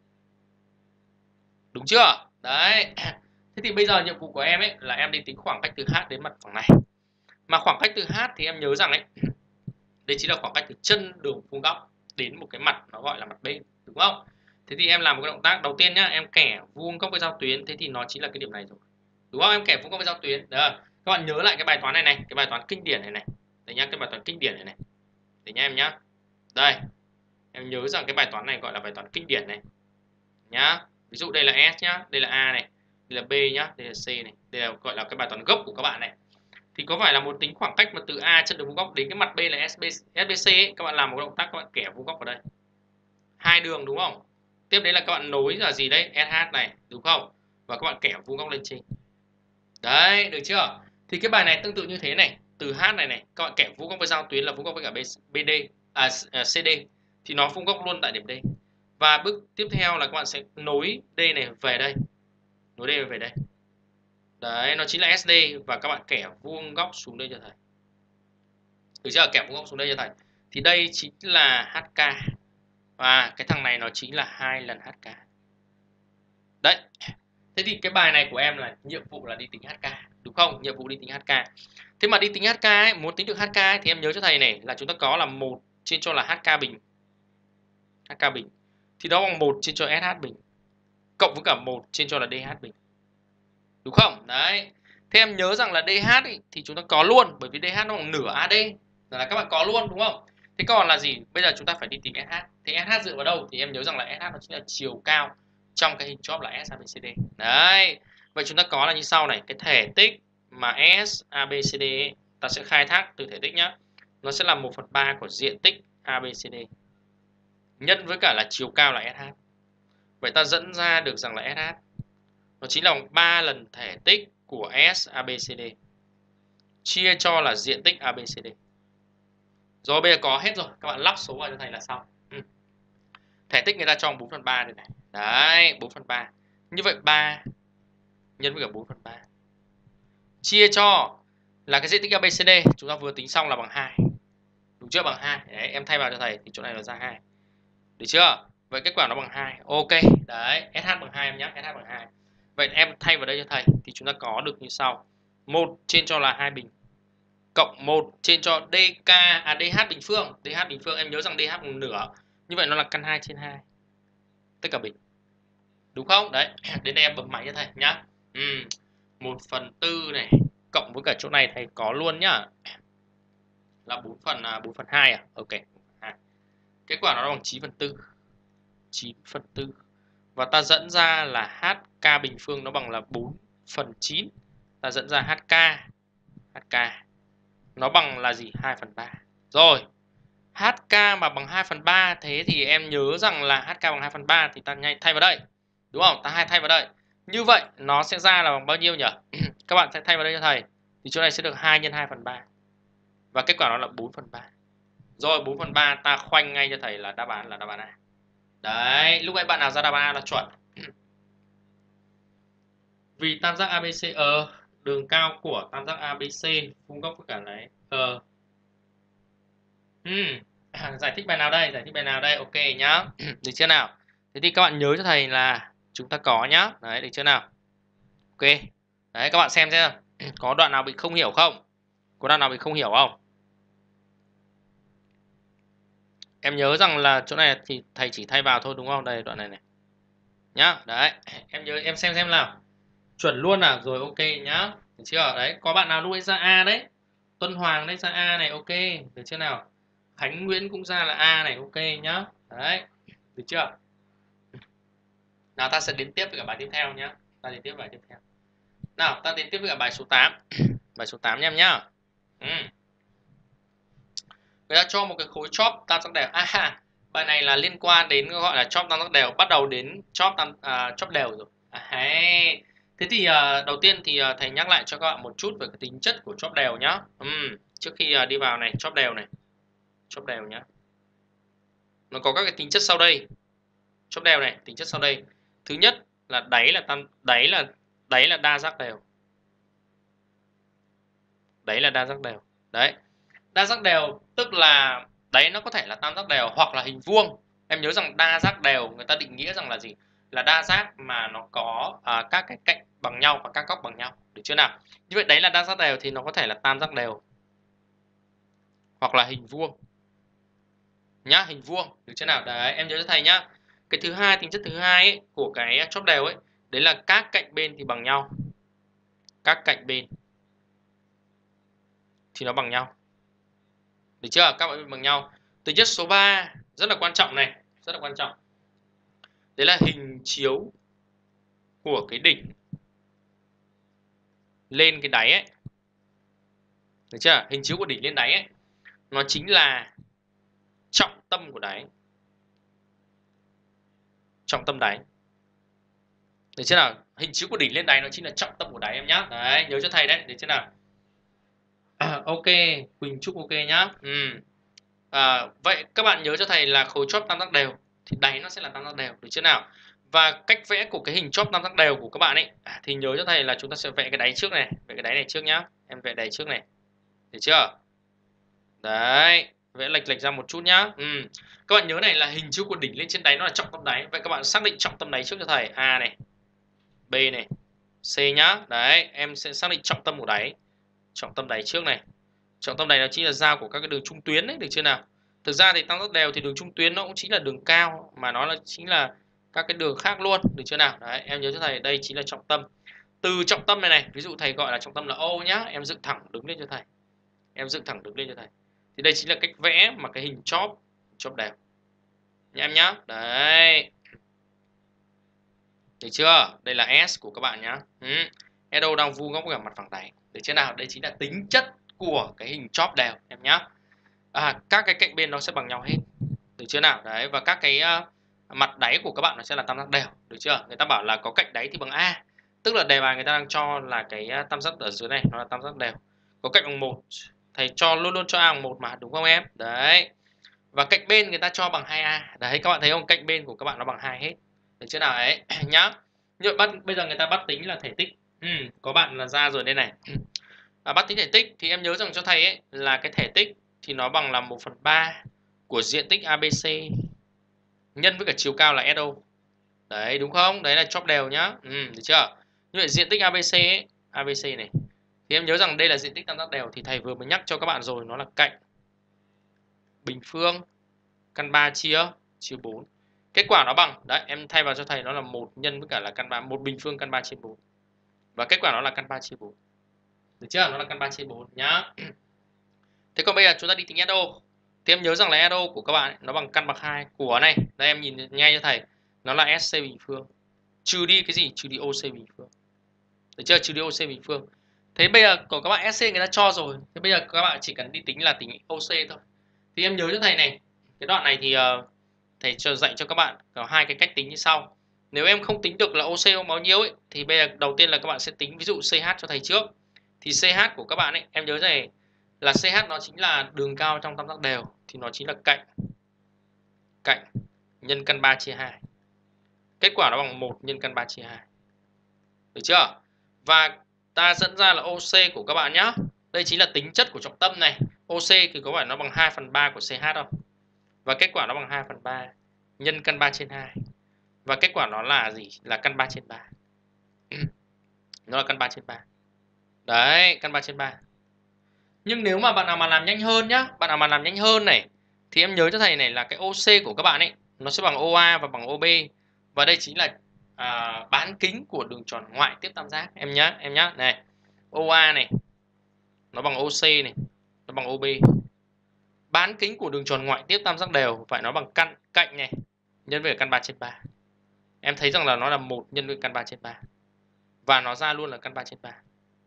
Speaker 1: Đúng chưa? Đấy. Thế thì bây giờ nhiệm vụ của em ấy là em đi tính khoảng cách từ H đến mặt phẳng này. Mà khoảng cách từ H thì em nhớ rằng ấy, đây chính là khoảng cách từ chân đường vuông góc đến một cái mặt nó gọi là mặt bên, đúng không? Thế thì em làm một cái động tác đầu tiên nhá, em kẻ vuông góc với giao tuyến, thế thì nó chính là cái điểm này rồi. Đúng không? Em kẻ vuông góc với giao tuyến. Đó. Các bạn nhớ lại cái bài toán này này, cái bài toán kinh điển này này. Đấy nhá, cái bài toán kinh điển này này. Đấy nhá em nhá. Đây. Em nhớ rằng cái bài toán này gọi là bài toán kinh điển này. Nhá. Ví dụ đây là S nhá, đây là A này, đây là B nhá, đây là C này, đây là gọi là cái bài toán gốc của các bạn này. Thì có phải là một tính khoảng cách mà từ A chân đường vuông góc đến cái mặt B là ét bê xê ấy, các bạn làm một động tác các bạn kẻ vuông góc vào đây. Hai đường đúng không? Tiếp đến là các bạn nối là gì đấy? ét hát này, đúng không? Và các bạn kẻ vuông góc lên trên. Đấy, được chưa? Thì cái bài này tương tự như thế này, từ H này này, các bạn kẻ vuông góc với giao tuyến là vuông góc với cả bê đê à, xê đê thì nó vuông góc luôn tại điểm D. Và bước tiếp theo là các bạn sẽ nối D này về đây. Nối D về đây. Đấy, nó chính là ét đê và các bạn kẻ vuông góc xuống đây cho thầy. Được chưa? Kẻ vuông góc xuống đây cho thầy. Thì đây chính là hát ca. Và cái thằng này nó chính là hai lần hát ca. Đấy. Thế thì cái bài này của em là nhiệm vụ là đi tính hát ca, đúng không? Nhiệm vụ đi tính hát ca. Thế mà đi tính hát ca ấy, muốn tính được hát ca ấy, thì em nhớ cho thầy này là chúng ta có là một trên cho là hát ca bình. hát ca bình. thì nó bằng một trên cho ét hát bình cộng với cả một trên cho là đê hát bình. Đúng không? Đấy. Thế em nhớ rằng là đê hát ấy, thì chúng ta có luôn, bởi vì đê hát nó bằng nửa a đê. Là các bạn có luôn đúng không? Thế còn là gì? Bây giờ chúng ta phải đi tìm ét hát. Thì ét hát dựa vào đâu? Thì em nhớ rằng là ét hát nó chính là chiều cao trong cái hình chóp là ét a bê xê đê. Đấy. Vậy chúng ta có là như sau này, cái thể tích mà ét a bê xê đê ấy, ta sẽ khai thác từ thể tích nhá. Nó sẽ là một phần ba của diện tích a bê xê đê nhân với cả là chiều cao là ét hát. Vậy ta dẫn ra được rằng là ét hát nó chính là bằng ba lần thể tích của ét a bê xê đê chia cho là diện tích a bê xê đê. Rồi bây giờ có hết rồi, các bạn lắp số vào cho thầy là xong. Ừ. Thể tích người ta cho bốn phần ba đây này. Đấy, bốn phần ba. Như vậy ba nhân với cả bốn phần ba chia cho là cái diện tích a bê xê đê chúng ta vừa tính xong là bằng hai. Đúng chưa? Bằng hai. Đấy, em thay vào cho thầy thì chỗ này nó ra hai. Được chưa? Vậy kết quả nó bằng hai. Ok. Đấy, ét hát bằng hai em nhé, ét hát bằng hai. Vậy em thay vào đây cho thầy thì chúng ta có được như sau. một trên cho là hai bình cộng một trên cho dk à dh bình phương. dh bình phương em nhớ rằng dh bằng nửa. Như vậy nó là căn hai trên hai tất cả bình. Đúng không? Đấy, đến đây em bấm máy cho thầy nhá. Ừ. một phần tư này cộng với cả chỗ này thầy có luôn nhá. Là bốn phần bốn phần hai à? Ok. Kết quả nó bằng chín phần tư. chín phần tư. Và ta dẫn ra là hk bình phương nó bằng là bốn phần chín. Ta dẫn ra hk hk nó bằng là gì? hai phần ba. Rồi. Hk mà bằng hai phần ba, thế thì em nhớ rằng là hk bằng hai phần ba thì ta nhanh thay vào đây. Đúng không? Ta hay thay vào đây. Như vậy nó sẽ ra là bằng bao nhiêu nhỉ? Các bạn sẽ thay vào đây cho thầy. Thì chỗ này sẽ được hai nhân hai phần ba. Và kết quả nó là bốn phần ba. Rồi bốn phần ba ta khoanh ngay cho thầy là đáp án là đáp án A. Đấy, lúc ấy bạn nào ra đáp án A là chuẩn. Vì tam giác a bê xê ờ đường cao của tam giác a bê xê vuông góc với cả này ờ uhm. Giải thích bài nào đây? Giải thích bài nào đây? Ok nhá. Được chưa nào? Thế thì các bạn nhớ cho thầy là chúng ta có nhá. Đấy, được chưa nào? Ok. Đấy, các bạn xem xem có đoạn nào bị không hiểu không? Có đoạn nào bị không hiểu không? Em nhớ rằng là chỗ này thì thầy chỉ thay vào thôi đúng không? Đây đoạn này này. Nhá. Đấy, em nhớ em xem xem nào. Chuẩn luôn à? Rồi ok nhá. Được chưa? Đấy, có bạn nào lúc ấy ra A đấy. Tuân Hoàng đấy ra A này, ok. Được chưa nào? Khánh Nguyễn cũng ra là A này, ok nhá. Đấy. Được chưa? Nào ta sẽ đến tiếp với cả bài tiếp theo nhá. Ta đến tiếp bài tiếp theo. Nào, ta đến tiếp với cả bài số tám. Bài số tám nha em nhá. Ừ. Người ta cho một cái khối chóp tam giác đều. À, bài này là liên quan đến gọi là chóp tam giác đều, bắt đầu đến chóp tam à, chóp đều rồi. À, hay. Thế thì uh, đầu tiên thì uh, thầy nhắc lại cho các bạn một chút về cái tính chất của chóp đều nhá. Uhm, trước khi uh, đi vào này, chóp đều này. Chóp đều nhá. Nó có các cái tính chất sau đây. Chóp đều này, tính chất sau đây. Thứ nhất là đáy là tam đáy là đáy là đa giác đều. Đáy là đa giác đều. Đấy. Đa giác đều tức là đáy nó có thể là tam giác đều hoặc là hình vuông. Em nhớ rằng đa giác đều người ta định nghĩa rằng là gì? Là đa giác mà nó có à, các cái cạnh bằng nhau và các góc bằng nhau. Được chưa nào? Như vậy đấy là đa giác đều thì nó có thể là tam giác đều hoặc là hình vuông. Nhá, hình vuông. Được chưa nào? Đấy, em nhớ cho thầy nhá. Cái thứ hai, tính chất thứ hai ấy, của cái chóp đều ấy, đấy là các cạnh bên thì bằng nhau. Các cạnh bên thì nó bằng nhau. Được chưa? Các bạn bằng nhau. Tính chất số ba rất là quan trọng này, rất là quan trọng. Đấy là hình chiếu của cái đỉnh lên cái đáy ấy. Được chưa? Hình chiếu của đỉnh lên đáy ấy, nó chính là trọng tâm của đáy. Trọng tâm đáy. Được chưa nào? Hình chiếu của đỉnh lên đáy nó chính là trọng tâm của đáy em nhá. Đấy, nhớ cho thầy đấy, được chưa nào? À, ok, Quỳnh Trúc ok nhá. Ừ. À, vậy các bạn nhớ cho thầy là khối chóp tam giác đều thì đáy nó sẽ là tam giác đều, được chưa nào? Và cách vẽ của cái hình chóp tam giác đều của các bạn ấy thì nhớ cho thầy là chúng ta sẽ vẽ cái đáy trước này, vẽ cái đáy này trước nhá. Em vẽ đáy trước này. Được chưa? Đấy, vẽ lệch lệch ra một chút nhá. Ừ. Các bạn nhớ này là hình chiếu của đỉnh lên trên đáy nó là trọng tâm đáy. Vậy các bạn xác định trọng tâm đáy trước cho thầy. A này, B này, C nhá. Đấy, em sẽ xác định trọng tâm của đáy. Trọng tâm đáy trước này. Trọng tâm đáy nó chính là giao của các cái đường trung tuyến đấy, được chưa nào? Thực ra thì tam giác đều thì đường trung tuyến nó cũng chính là đường cao, mà nó là chính là các cái đường khác luôn, được chưa nào? Đấy, em nhớ cho thầy đây chính là trọng tâm. Từ trọng tâm này này, ví dụ thầy gọi là trọng tâm là O nhá, em dựng thẳng đứng lên cho thầy. Em dựng thẳng đứng lên cho thầy. Thì đây chính là cách vẽ mà cái hình chóp, chóp đều. Nha em nhá. Đấy. Được chưa? Đây là S của các bạn nhá. Ừ. Shadow đang vuông góc với cả mặt phẳng đáy. Được chưa nào? Đây chính là tính chất của cái hình chóp đều em nhá. À, các cái cạnh bên nó sẽ bằng nhau hết. Được chưa nào? Đấy, và các cái uh, mặt đáy của các bạn nó sẽ là tam giác đều. Được chưa? Người ta bảo là có cạnh đáy thì bằng A. Tức là đề bài người ta đang cho là cái uh, tam giác ở dưới này nó là tam giác đều. Có cạnh bằng một. Thầy cho luôn luôn cho A bằng một mà, đúng không em? Đấy. Và cạnh bên người ta cho bằng hai A. Đấy, các bạn thấy không? Cạnh bên của các bạn nó bằng hai hết. Được chưa nào ấy? Nhá. Như bắt bây giờ người ta bắt tính là thể tích. Ừ, có bạn là ra rồi đây này. À, bắt tính thể tích thì em nhớ rằng cho thầy ấy là cái thể tích thì nó bằng là một phần ba của diện tích a bê xê nhân với cả chiều cao là ét ô. Đấy đúng không? Đấy là chóp đều nhá. Ừ, được chưa? Như vậy diện tích a bê xê ấy, a bê xê này. Thì em nhớ rằng đây là diện tích tam giác đều thì thầy vừa mới nhắc cho các bạn rồi, nó là cạnh bình phương căn ba chia chia bốn. Kết quả nó bằng, đấy em thay vào cho thầy nó là một nhân với cả là căn ba, một bình phương căn ba chia bốn. Và kết quả nó là căn ba chia bốn. Được chưa? Nó là căn ba chia bốn nhá. Thế còn bây giờ chúng ta đi tính ét ô. Thì em nhớ rằng là ét ô của các bạn ấy, nó bằng căn bậc hai của này. Đây em nhìn ngay cho thầy. Nó là ét xê bình phương. Trừ đi cái gì? Trừ đi ô xê bình phương. Được chưa? Trừ đi ô xê bình phương. Thế bây giờ của các bạn ét xê người ta cho rồi. Thế bây giờ các bạn chỉ cần đi tính là tính ô xê thôi. Thì em nhớ cho thầy này. Cái đoạn này thì uh, thầy cho dạy cho các bạn có hai cái cách tính như sau. Nếu em không tính được là ô xê bao nhiêu ấy, thì bây giờ đầu tiên là các bạn sẽ tính ví dụ xê hát cho thầy trước. Thì xê hát của các bạn ấy, em nhớ này là xê hát nó chính là đường cao trong tam giác đều, thì nó chính là cạnh cạnh nhân căn ba chia hai. Kết quả nó bằng một nhân căn ba chia hai. Được chưa? Và ta dẫn ra là ô xê của các bạn nhá. Đây chính là tính chất của trọng tâm này. ô xê thì có phải nó bằng hai phần ba của xê hát không? Và kết quả nó bằng hai phần ba nhân căn ba trên hai. Và kết quả nó là gì? Là căn ba trên ba. Nó là căn ba trên ba. Đấy, căn ba trên ba. Nhưng nếu mà bạn nào mà làm nhanh hơn nhá, bạn nào mà làm nhanh hơn này thì em nhớ cho thầy này là cái ô xê của các bạn ấy nó sẽ bằng ô a và bằng ô bê. Và đây chính là à, bán kính của đường tròn ngoại tiếp tam giác em nhá, em nhá. Này, ô a này nó bằng ô xê này, nó bằng ô bê. Bán kính của đường tròn ngoại tiếp tam giác đều phải nó bằng căn cạnh này nhân với căn ba trên ba. Em thấy rằng là nó là một nhân với căn ba trên ba. Và nó ra luôn là căn ba trên ba.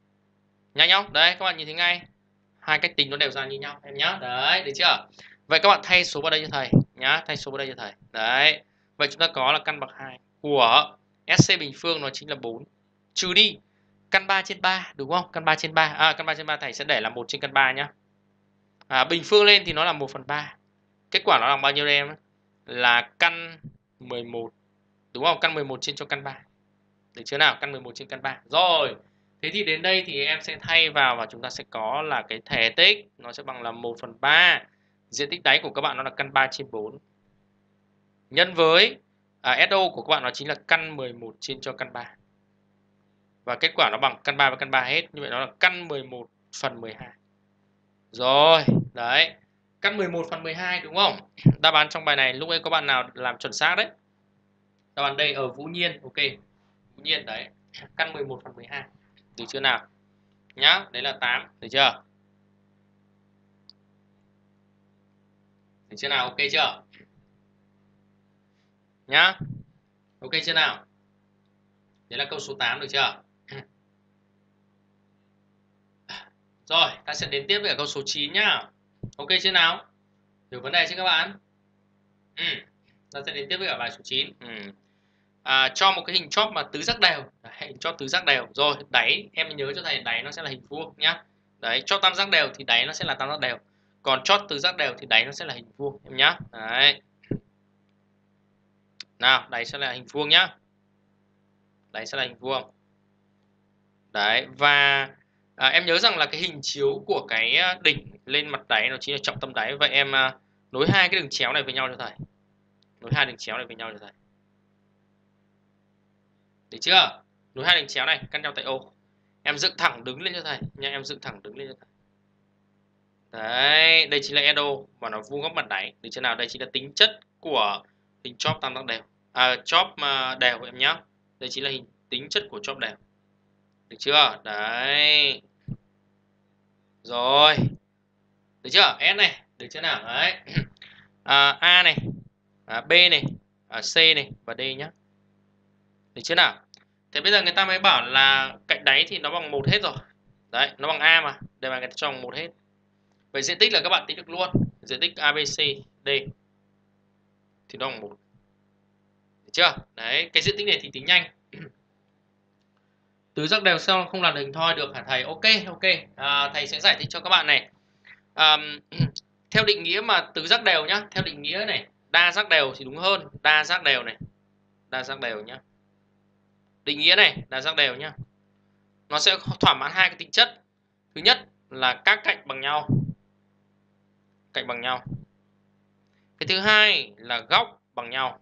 Speaker 1: Nhanh không? Đấy các bạn nhìn thấy ngay. Hai cách tính nó đều ra như nhau em nhá. Đấy, được chưa? Vậy các bạn thay số vào đây cho thầy nhá, thay số vào đây cho thầy. Đấy. Vậy chúng ta có là căn bậc hai của ét xê bình phương nó chính là bốn. Trừ đi căn ba trên ba, đúng không? Căn ba trên ba. À căn ba trên ba thầy sẽ để là một trên căn ba nhá. À, bình phương lên thì nó là một phần ba. Kết quả nó là bao nhiêu đây em? Là căn mười một. Đúng không? Căn mười một trên cho căn ba. Được chưa nào? Căn mười một trên căn ba. Rồi. Thế thì đến đây thì em sẽ thay vào và chúng ta sẽ có là cái thể tích nó sẽ bằng là một phần ba. Diện tích đáy của các bạn nó là căn ba trên bốn. Nhân với à, ét ô của các bạn nó chính là căn mười một trên cho căn ba. Và kết quả nó bằng căn ba và căn ba hết. Như vậy nó là căn mười một phần mười hai. Rồi, đấy. Căn mười một phần mười hai đúng không? Đáp án trong bài này lúc ấy có bạn nào làm chuẩn xác đấy. Đáp án đây ở Vũ Nhiên, ok. Vũ Nhiên đấy, căn mười một phần mười hai. Được chưa nào? Nhá, đấy là tám, được chưa? Được chưa nào? Ok chưa? Nhá. Ok chưa nào? Đấy là câu số tám, được chưa? Rồi, ta sẽ đến tiếp với cả câu số chín nhá. Ok chưa nào? Hiểu vấn đề chứ các bạn? Ừ. Ta sẽ đến tiếp với cả bài số chín. Ừ. À, cho một cái hình chóp mà tứ giác đều, hình chóp tứ giác đều. Rồi, đáy em nhớ cho thầy đáy nó sẽ là hình vuông nhá. Đấy, chóp tam giác đều thì đáy nó sẽ là tam giác đều. Còn chóp tứ giác đều thì đáy nó sẽ là hình vuông em nhá. Đấy. Nào, đáy sẽ là hình vuông nhá. Đáy sẽ là hình vuông. Đấy, và à, em nhớ rằng là cái hình chiếu của cái đỉnh lên mặt đáy nó chính là trọng tâm đáy. Vậy em à, nối hai cái đường chéo này với nhau cho thầy. Nối hai đường chéo này với nhau cho thầy. Được chưa? Nối hai đường chéo này căn nhau tại O. Em dựng thẳng đứng lên cho thầy nha, em dựng thẳng đứng lên cho thầy. Đấy, đây chính là shadow và nó vuông góc mặt đáy. Được chưa nào? Đây chính là tính chất của hình chóp tam giác đều. À, chóp mà đều em nhá. Đây chính là hình tính chất của chóp đều. Được chưa? Đấy. Rồi. Được chưa? S này, được chưa nào? Đấy. À, A này, à, B này, à, C này và D nhá. Được chưa nào? Thế bây giờ người ta mới bảo là cạnh đáy thì nó bằng một hết rồi. Đấy, nó bằng A mà. Đây mà người ta cho bằng một hết. Vậy diện tích là các bạn tính được luôn. Diện tích a bê xê D thì nó bằng một. Được chưa? Đấy, cái diện tích này thì tính nhanh. Tứ giác đều sao không làm được hình thoi được hả thầy? Ok, ok. À, thầy sẽ giải thích cho các bạn này. À, theo định nghĩa mà tứ giác đều nhá, theo định nghĩa này, đa giác đều thì đúng hơn, đa giác đều này. Đa giác đều nhá. Định nghĩa này, đa giác đều nhá. Nó sẽ thỏa mãn hai cái tính chất. Thứ nhất là các cạnh bằng nhau. Cạnh bằng nhau. Cái thứ hai là góc bằng nhau.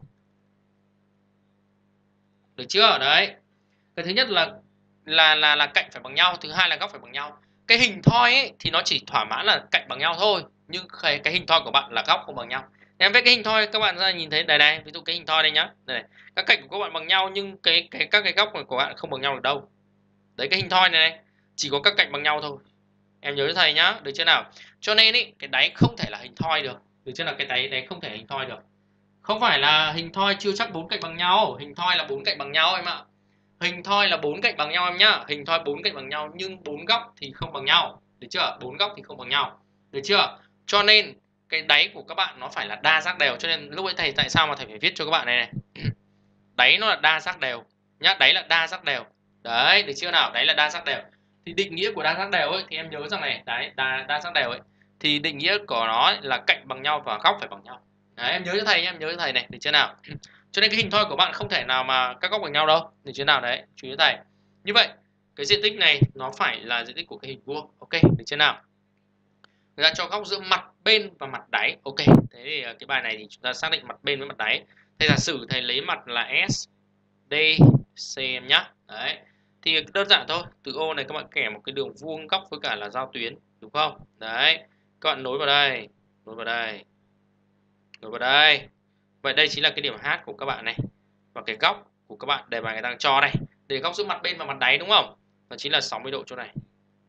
Speaker 1: Được chưa? Đấy. Cái thứ nhất là là là là cạnh phải bằng nhau, thứ hai là góc phải bằng nhau. Cái hình thoi ấy thì nó chỉ thỏa mãn là cạnh bằng nhau thôi, nhưng cái, cái hình thoi của bạn là góc không bằng nhau. Em vẽ cái hình thoi các bạn ra nhìn thấy đây này, ví dụ cái hình thoi đây nhá. Đây này. Các cạnh của các bạn bằng nhau nhưng cái cái các cái góc của bạn không bằng nhau được đâu. Đấy, cái hình thoi này này chỉ có các cạnh bằng nhau thôi. Em nhớ cho thầy nhá, được chưa nào? Cho nên ý, cái đáy không thể là hình thoi được. Được chưa nào? Cái đáy đấy không thể hình thoi được. Không phải là hình thoi chưa chắc bốn cạnh bằng nhau, hình thoi là bốn cạnh bằng nhau em ạ. Hình thoi là bốn cạnh bằng nhau em nhá. Hình thoi bốn cạnh bằng nhau nhưng bốn góc thì không bằng nhau. Được chưa? Bốn góc thì không bằng nhau. Được chưa? Cho nên cái đáy của các bạn nó phải là đa giác đều. Cho nên lúc ấy thầy tại sao mà thầy phải viết cho các bạn này này. Đáy nó là đa giác đều nhá, đáy là đa giác đều. Đấy, được chưa nào? Đáy là đa giác đều. Thì định nghĩa của đa giác đều ấy thì em nhớ rằng này, đấy, đa đa giác đều ấy thì định nghĩa của nó là cạnh bằng nhau và góc phải bằng nhau. Đấy, em nhớ cho thầy nhé, em nhớ cho thầy này, được chưa nào? Cho nên cái hình thoi của bạn không thể nào mà các góc bằng nhau đâu, được chưa nào? Đấy, chú ý thầy. Như vậy, cái diện tích này nó phải là diện tích của cái hình vuông. Ok, được chưa nào? Người ta cho góc giữa mặt bên và mặt đáy. Ok, thế thì cái bài này thì chúng ta xác định mặt bên với mặt đáy. Thầy giả sử thầy lấy mặt là S, D, C em nhá. Đấy. Thì đơn giản thôi, từ ô này các bạn kẻ một cái đường vuông góc với cả là giao tuyến, đúng không? Đấy. Các bạn nối vào đây, nối vào đây. Nối vào đây. Vậy đây chính là cái điểm H của các bạn này. Và cái góc của các bạn đề bài người ta cho này, để góc giữa mặt bên và mặt đáy đúng không? Nó chính là sáu mươi độ chỗ này.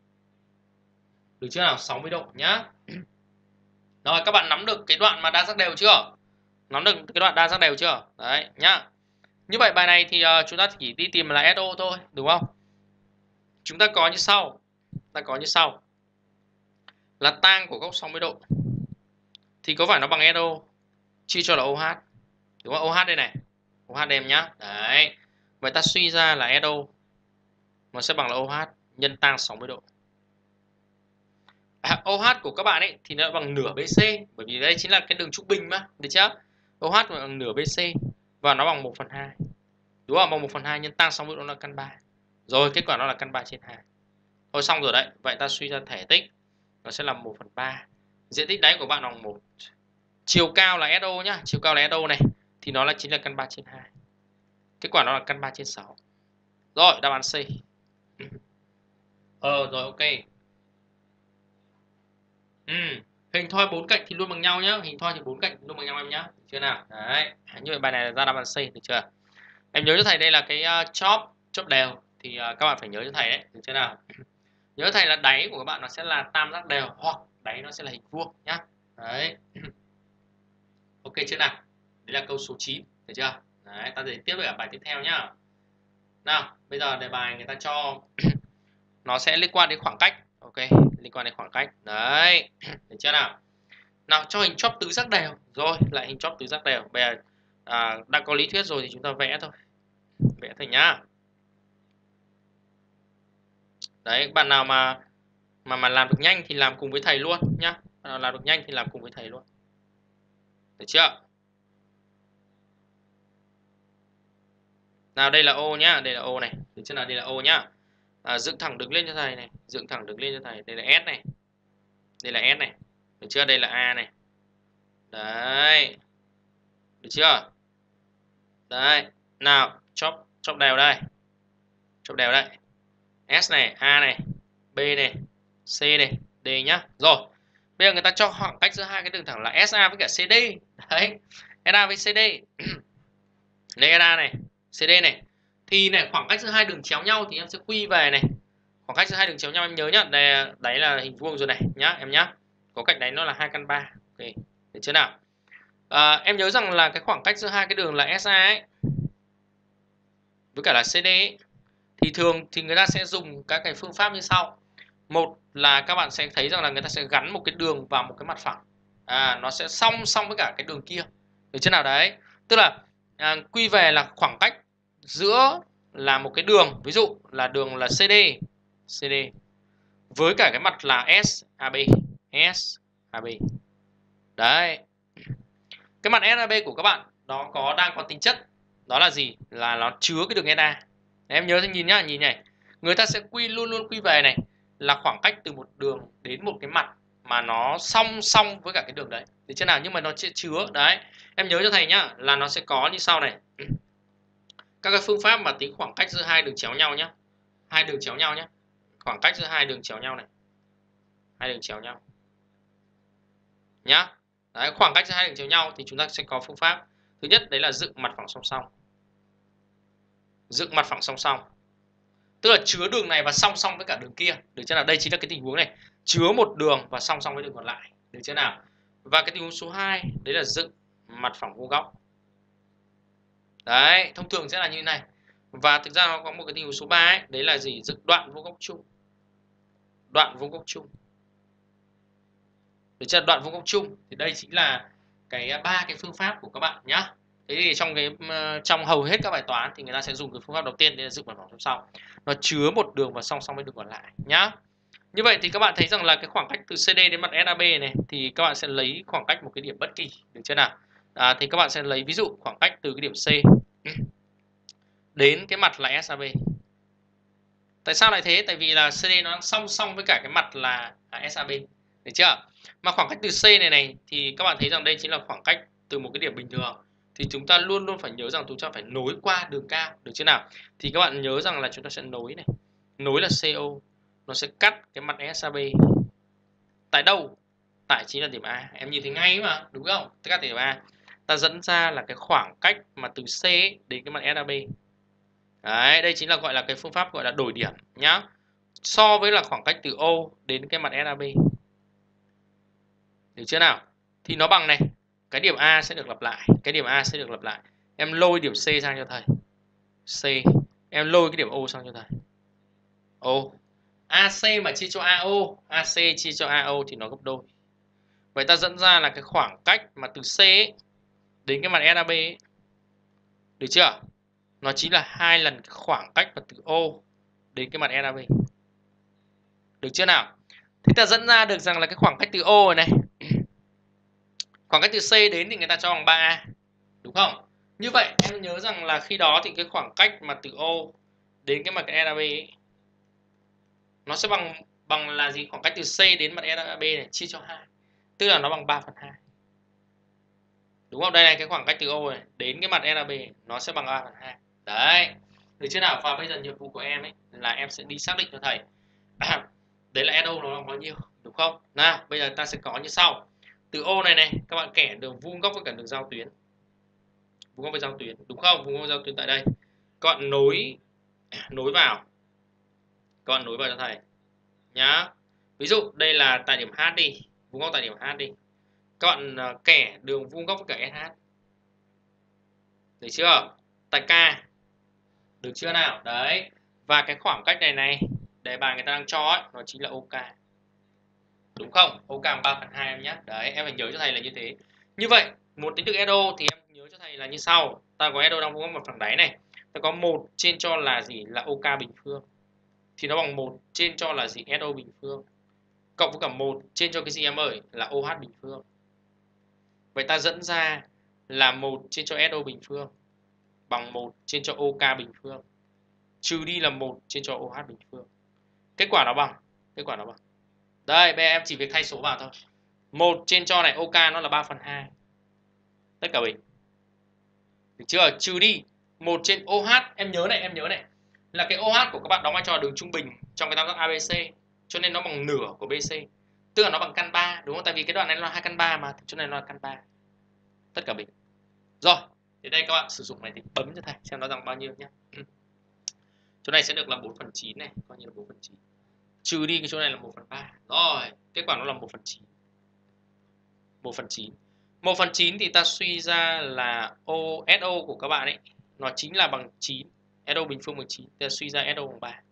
Speaker 1: Được chưa nào? sáu mươi độ nhá. Rồi các bạn nắm được cái đoạn mà đa giác đều chưa? Nắm được cái đoạn đa giác đều chưa? Đấy nhá. Như vậy bài này thì uh, chúng ta chỉ đi tìm là ét ô thôi, đúng không? Chúng ta có như sau. Ta có như sau. Là tang của góc sáu mươi độ thì có phải nó bằng ét ô chia cho là ô hát. Đúng không? ô hát đây này. ô hát đây em nhá. Đấy. Vậy ta suy ra là ét ô nó sẽ bằng là ô hát nhân tang sáu mươi độ. À, ô hát của các bạn ấy thì nó bằng nửa bê xê, bởi vì đây chính là cái đường trung bình mà, được chưa? ô hát bằng nửa bê xê và nó bằng một phần hai. Đúng không? Bằng một phần hai nhân tang sáu mươi độ là căn ba. Rồi kết quả nó là căn ba trên hai. Thôi xong rồi đấy. Vậy ta suy ra thể tích nó sẽ là một phần ba. Diện tích đáy của bạn bằng một. Chiều cao là ét ô nhá, chiều cao là ét ô này thì nó là chính là căn ba trên hai. Kết quả nó là căn ba trên sáu. Rồi, đáp án C. Ờ rồi ok. Ừ. Hình thoi bốn cạnh thì luôn bằng nhau nhá, hình thoi thì bốn cạnh luôn bằng nhau em nhá. Được chưa nào? Đấy, như vậy bài này là ra đáp án C, được chưa? Em nhớ cho thầy đây là cái uh, chóp, chóp đều thì uh, các bạn phải nhớ cho thầy đấy, được chưa nào? Nhớ thầy là đáy của các bạn nó sẽ là tam giác đều hoặc đáy nó sẽ là hình vuông nhá. Đấy. Ok chưa nào? Đấy là câu số chín, được chưa? Đấy, ta sẽ tiếp với cả bài tiếp theo nhá. Nào, bây giờ đề bài người ta cho nó sẽ liên quan đến khoảng cách. Ok, liên quan đến khoảng cách. Đấy, được chưa nào? Nào, cho hình chóp tứ giác đều. Rồi, lại hình chóp tứ giác đều. Bây giờ à, đã có lý thuyết rồi thì chúng ta vẽ thôi. Vẽ thôi nhá. Đấy, bạn nào mà mà mà làm được nhanh thì làm cùng với thầy luôn nhá. Bạn nào làm được nhanh thì làm cùng với thầy luôn. Được chưa? Nào đây là ô nhá, đây là ô này. Được chưa nào? Đây là ô nhá. À, dựng thẳng đứng lên cho thầy này, dựng thẳng đứng lên cho thầy. Đây là S này. Đây là S này. Được chưa? Đây là A này. Đấy. Được chưa? Đấy. Nào, chóp chóp đều đây. Chóp đều đây. S này, A này, B này, C này, D nhá. Rồi. Bây giờ người ta cho khoảng cách giữa hai cái đường thẳng là ét a với cả xê đê. Đấy, ét a với xê đê. Đây ét a này, xê đê này. Thì này khoảng cách giữa hai đường chéo nhau thì em sẽ quy về này. Khoảng cách giữa hai đường chéo nhau em nhớ nhá, đây đấy là hình vuông rồi này nhá em nhá. Có cạnh đáy nó là hai căn ba. Ok, được chưa nào? À, em nhớ rằng là cái khoảng cách giữa hai cái đường là ét a ấy với cả là xê đê ấy, thì thường thì người ta sẽ dùng các cái phương pháp như sau. Một là các bạn sẽ thấy rằng là người ta sẽ gắn một cái đường vào một cái mặt phẳng, à, nó sẽ song song với cả cái đường kia, được chưa nào? Đấy, tức là à, quy về là khoảng cách giữa là một cái đường, ví dụ là đường là xê đê xê đê với cả cái mặt là ét a bê ét a bê. Đấy, cái mặt ét a bê của các bạn nó có đang có tính chất đó là gì? Là nó chứa cái đường ét a. Em nhớ nhìn nhá, nhìn này, người ta sẽ quy luôn luôn quy về này là khoảng cách từ một đường đến một cái mặt mà nó song song với cả cái đường đấy, được chưa nào? Nhưng mà nó sẽ chứa, đấy em nhớ cho thầy nhá, là nó sẽ có như sau này. Các cái phương pháp mà tính khoảng cách giữa hai đường chéo nhau nhá, hai đường chéo nhau nhá, khoảng cách giữa hai đường chéo nhau này, hai đường chéo nhau nhá. Đấy, khoảng cách giữa hai đường chéo nhau thì chúng ta sẽ có phương pháp. Thứ nhất đấy là dựng mặt phẳng song song. Dựng mặt phẳng song song tức là chứa đường này và song song với cả đường kia, được chưa nào? Đây chính là cái tình huống này, chứa một đường và song song với đường còn lại, được chưa nào? Và cái tình huống số hai đấy là dựng mặt phẳng vuông góc. Đấy, thông thường sẽ là như thế này. Và thực ra nó có một cái tình huống số ba ấy, đấy là gì? Dựng đoạn vuông góc chung. Đoạn vuông góc chung. Được chưa? Đoạn vuông góc chung thì đây chính là cái ba cái phương pháp của các bạn nhá. Thế thì trong cái trong hầu hết các bài toán thì người ta sẽ dùng cái phương pháp đầu tiên, để dựng mặt phẳng song song. Nó chứa một đường và song song với đường còn lại nhá. Như vậy thì các bạn thấy rằng là cái khoảng cách từ xê đê đến mặt ét a bê này thì các bạn sẽ lấy khoảng cách một cái điểm bất kỳ, được chưa nào? À, thì các bạn sẽ lấy ví dụ khoảng cách từ cái điểm C đến cái mặt là ét a bê. Tại sao lại thế? Tại vì là xê đê nó đang song song với cả cái mặt là ét a bê, được chưa? Mà khoảng cách từ C này này thì các bạn thấy rằng đây chính là khoảng cách từ một cái điểm bình thường. Thì chúng ta luôn luôn phải nhớ rằng chúng ta phải nối qua đường cao, được chưa nào? Thì các bạn nhớ rằng là chúng ta sẽ nối này, nối là xê ô, nó sẽ cắt cái mặt ét a bê tại đâu? Tại chính là điểm A. Em nhìn thấy ngay mà, đúng không? Tất cả điểm A. Ta dẫn ra là cái khoảng cách mà từ C đến cái mặt ét a bê. Đấy, đây chính là gọi là cái phương pháp gọi là đổi điểm nhá. So với là khoảng cách từ O đến cái mặt ét a bê. Được chưa nào? Thì nó bằng này, cái điểm A sẽ được lặp lại, cái điểm A sẽ được lặp lại. Em lôi điểm C sang cho thầy. C, em lôi cái điểm O sang cho thầy. O. a xê mà chia cho a ô, a xê chia cho a ô thì nó gấp đôi. Vậy ta dẫn ra là cái khoảng cách mà từ C ấy, đến cái mặt ét a bê ấy, được chưa? Nó chính là hai lần cái khoảng cách mà từ O đến cái mặt ét a bê. Được chưa nào? Thì ta dẫn ra được rằng là cái khoảng cách từ O này, khoảng cách từ C đến thì người ta cho bằng ba a, đúng không? Như vậy em nhớ rằng là khi đó thì cái khoảng cách mà từ O đến cái mặt ét a bê ấy, nó sẽ bằng bằng là gì? Khoảng cách từ C đến mặt ét a bê này chia cho hai, tức là nó bằng ba phần hai. Đúng không? Đây này, cái khoảng cách từ O này đến cái mặt ét a bê nó sẽ bằng ba phần hai. Đấy, được chưa nào? Và bây giờ nhiệm vụ của em ấy là em sẽ đi xác định cho thầy. À, đấy là ét ô nó bằng bao nhiêu, đúng không? Nào, bây giờ ta sẽ có như sau. Từ O này này, các bạn kẻ đường vuông góc với cả đường giao tuyến. Vuông góc với giao tuyến, đúng không? Vuông góc với giao tuyến tại đây. Các bạn nối nối vào. Các bạn nối vào cho thầy. Nhá. Ví dụ đây là tại điểm H đi, vuông góc tại điểm H đi. Các bạn kẻ đường vuông góc với cả ét hát. Được chưa? Tại K. Được chưa nào? Đấy. Và cái khoảng cách này này, đề bài người ta đang cho ấy, nó chính là OK. Đúng không? OK bằng ba phần hai em nhé. Đấy, em phải nhớ cho thầy là như thế. Như vậy, muốn tính được ét ô thì em nhớ cho thầy là như sau. Ta có ét ô đang vuông góc mặt phẳng đáy này. Ta có một trên cho là gì? Là OK bình phương. Thì nó bằng một trên cho là gì? ét ô bình phương. Cộng với cả một trên cho cái gì em ơi? Là ô hát bình phương. Vậy ta dẫn ra là một trên cho ét ô bình phương bằng một trên cho OK bình phương. Trừ đi là một trên cho ô hát bình phương. Kết quả nó bằng, kết quả nó bằng. Đây, bây giờ em chỉ việc thay số vào thôi. một trên cho này OK nó là ba phần hai. Tất cả bình. Được chưa? Trừ đi một trên ô hát, em nhớ này, em nhớ này. Là cái ô hát của các bạn đóng vai trò đường trung bình trong cái tam giác a bê xê, cho nên nó bằng nửa của bê xê. Tức là nó bằng căn ba, đúng không? Tại vì cái đoạn này là hai căn ba mà, chỗ này nó là căn ba. Tất cả bình. Rồi, thì đây các bạn sử dụng này thì bấm cho thầy xem nó bằng bao nhiêu nhé. Chỗ này sẽ được là bốn phần chín này, coi như là bốn phần chín. Trừ đi cái chỗ này là một phần ba. Rồi, kết quả nó là một phần chín. một phần chín. một phần chín thì ta suy ra là O, ét O của các bạn ấy nó chính là bằng chín. ét O bình phương bằng chín, ta suy ra ét O bằng ba.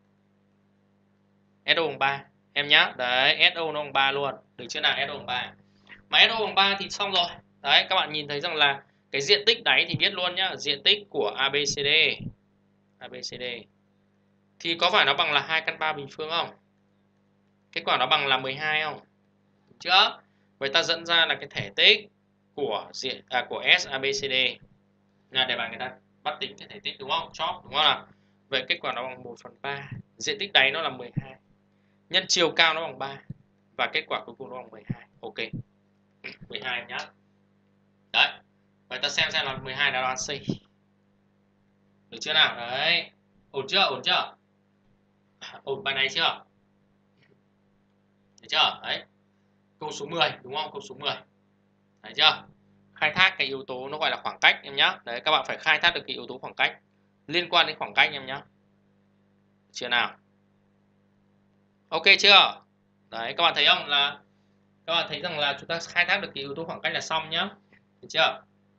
Speaker 1: ét O bằng ba em nhá. Đấy, ét O nó bằng ba luôn. Được chưa nào? ét O bằng ba. Mà ét O bằng ba thì xong rồi. Đấy, các bạn nhìn thấy rằng là cái diện tích đáy thì biết luôn nhá, diện tích của a bê xê đê. a bê xê đê thì có phải nó bằng là hai căn ba bình phương không? Kết quả nó bằng là mười hai không? Được chưa? Vậy ta dẫn ra là cái thể tích của diện à, của ét a bê xê đê là để bạn người ta bắt tính cái thể tích, đúng không? Chóp, đúng không nào? Vậy kết quả nó bằng một phần ba. Diện tích đáy nó là mười hai. Nhân chiều cao nó bằng ba. Và kết quả cuối cùng nó bằng mười hai. Ok. mười hai nhá. Đấy. Vậy ta xem xem là mười hai là đoán C. Được chưa nào? Đấy. Ổn chưa? Ổn chưa? Ổn bài này chưa? Được chưa? Đấy. Câu số mười, đúng không? Câu số mười. Đấy chưa? Khai thác cái yếu tố nó gọi là khoảng cách em nhá. Đấy, các bạn phải khai thác được cái yếu tố khoảng cách liên quan đến khoảng cách em nhá. Chưa nào? Ok chưa? Đấy, các bạn thấy không, là các bạn thấy rằng là chúng ta khai thác được cái yếu tố khoảng cách là xong nhá. Được chưa?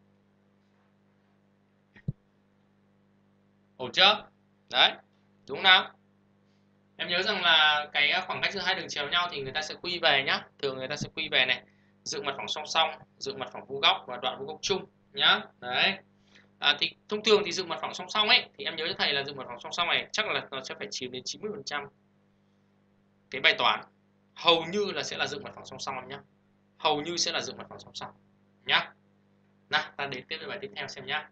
Speaker 1: Ổn chưa? Đấy, đúng nào? Em nhớ rằng là cái khoảng cách giữa hai đường chéo nhau thì người ta sẽ quy về nhá. Thường người ta sẽ quy về này, dựng mặt phẳng song song, dựng mặt phẳng vuông góc và đoạn vuông góc chung nhá. Đấy. À, thì thông thường thì dựng mặt phẳng song song ấy thì em nhớ cho thầy là dựng mặt phẳng song song này chắc là nó sẽ phải chiếm đến chín mươi phần trăm cái bài toán. Hầu như là sẽ là dựng mặt phẳng song song em nhá. Hầu như sẽ là dựng mặt phẳng song song nhá. Nào, ta đến tiếp với bài tiếp theo xem nhá.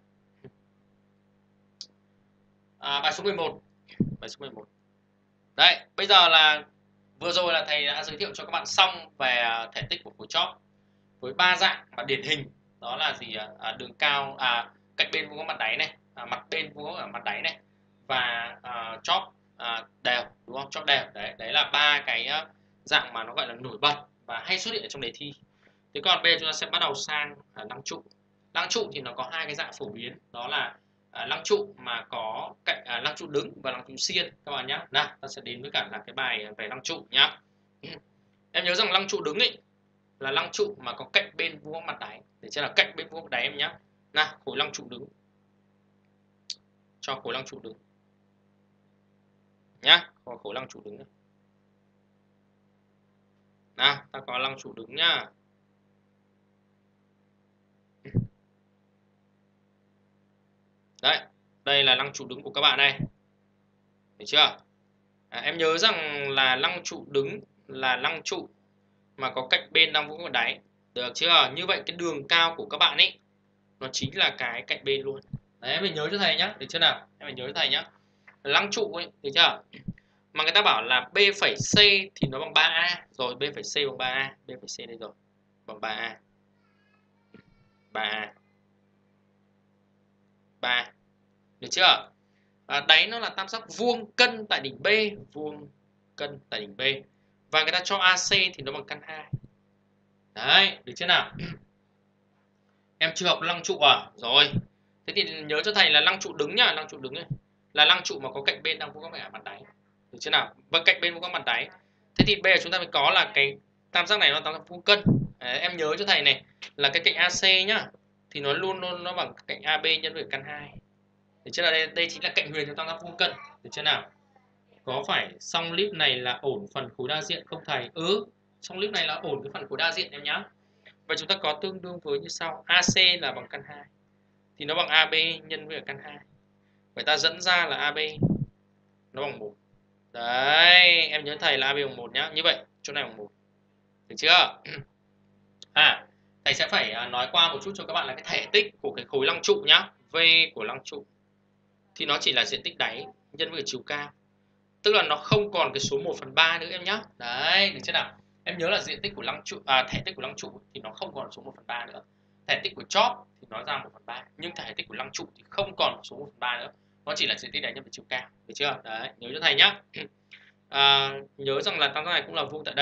Speaker 1: À, bài số mười một. Bài số mười một. Đấy, bây giờ là vừa rồi là thầy đã giới thiệu cho các bạn xong về thể tích của khối chóp với ba dạng và điển hình. Đó là gì? À, đường cao, à, cạnh bên vuông góc mặt đáy này, à, mặt bên vuông góc ở mặt đáy này, và à, chóp à, đều, đúng không? Chóp đều. Đấy, đấy là ba cái dạng mà nó gọi là nổi bật và hay xuất hiện ở trong đề thi. Thế còn bây giờ chúng ta sẽ bắt đầu sang à, lăng trụ. Lăng trụ thì nó có hai cái dạng phổ biến, đó là à, lăng trụ mà có cạnh à, lăng trụ đứng và lăng trụ xiên các bạn nhé. Nào, ta sẽ đến với cả là cái bài về lăng trụ nhá. Em nhớ rằng lăng trụ đứng ấy là lăng trụ mà có cạnh bên vuông góc mặt đáy. Để cho là cạnh bên vuông góc đáy em nhá. Nào, khối lăng trụ đứng. Cho khối lăng trụ đứng. Nhá, có khối lăng trụ đứng này. Nào, ta có lăng trụ đứng nhá. Đấy, đây là lăng trụ đứng của các bạn đây. Được chưa? À, em nhớ rằng là lăng trụ đứng là lăng trụ mà có cạnh bên đang vuông góc mặt đáy. Được chưa? Như vậy cái đường cao của các bạn ấy nó chính là cái cạnh bên luôn. Đấy, mình nhớ cho thầy nhá. Được chưa nào? Em mình nhớ cho thầy nhá. Lăng trụ ấy, được chưa? Mà người ta bảo là B phẩy C thì nó bằng ba A. Rồi B phẩy C bằng ba A. B phẩy C đây rồi. Bằng ba A. ba A. ba. Được chưa? À, đáy nó là tam giác vuông cân tại đỉnh B, vuông cân tại đỉnh B. Và người ta cho a xê thì nó bằng căn hai. Đấy, được chưa nào? Em chưa học lăng trụ à? Rồi. Thế thì nhớ cho thầy là lăng trụ đứng nhá, lăng trụ đứng ấy là lăng trụ mà có cạnh bên đang vuông góc ở mặt đáy. Được chưa nào? Và cạnh bên vuông góc mặt đáy. Thế thì bây giờ chúng ta mới có là cái tam giác này nó tam giác vuông cân. Đấy, em nhớ cho thầy này là cái cạnh a xê nhá thì nó luôn luôn nó bằng cạnh a bê nhân với căn hai. Được chưa nào? Đây, đây chính là cạnh huyền trong tam giác vuông cân. Được chưa nào? Có phải xong clip này là ổn phần khối đa diện không thầy? Ừ, xong clip này là ổn cái phần khối đa diện em nhá. Và chúng ta có tương đương với như sau. a xê là bằng căn hai thì nó bằng a bê nhân với căn hai. Vậy ta dẫn ra là a bê nó bằng một. Đấy, em nhớ thầy là a bê bằng một nhá. Như vậy, chỗ này bằng một. Được chưa? À, thầy sẽ phải nói qua một chút cho các bạn là cái thể tích của cái khối lăng trụ nhá. V của lăng trụ thì nó chỉ là diện tích đáy nhân với chiều cao. Tức là nó không còn cái số một phần ba nữa em nhá. Đấy, được chưa nào? Em nhớ là diện tích của lăng trụ à, thể tích của lăng trụ thì nó không còn số một phần ba nữa. Thể tích của chóp thì nó ra một phần ba, nhưng thể tích của lăng trụ thì không còn số một phần ba nữa. Nó chỉ là diện tích đáy nhân với chiều cao. Được chưa? Đấy, nhớ cho thầy nhá. À, nhớ rằng là tam giác này cũng là vuông tại đây. Được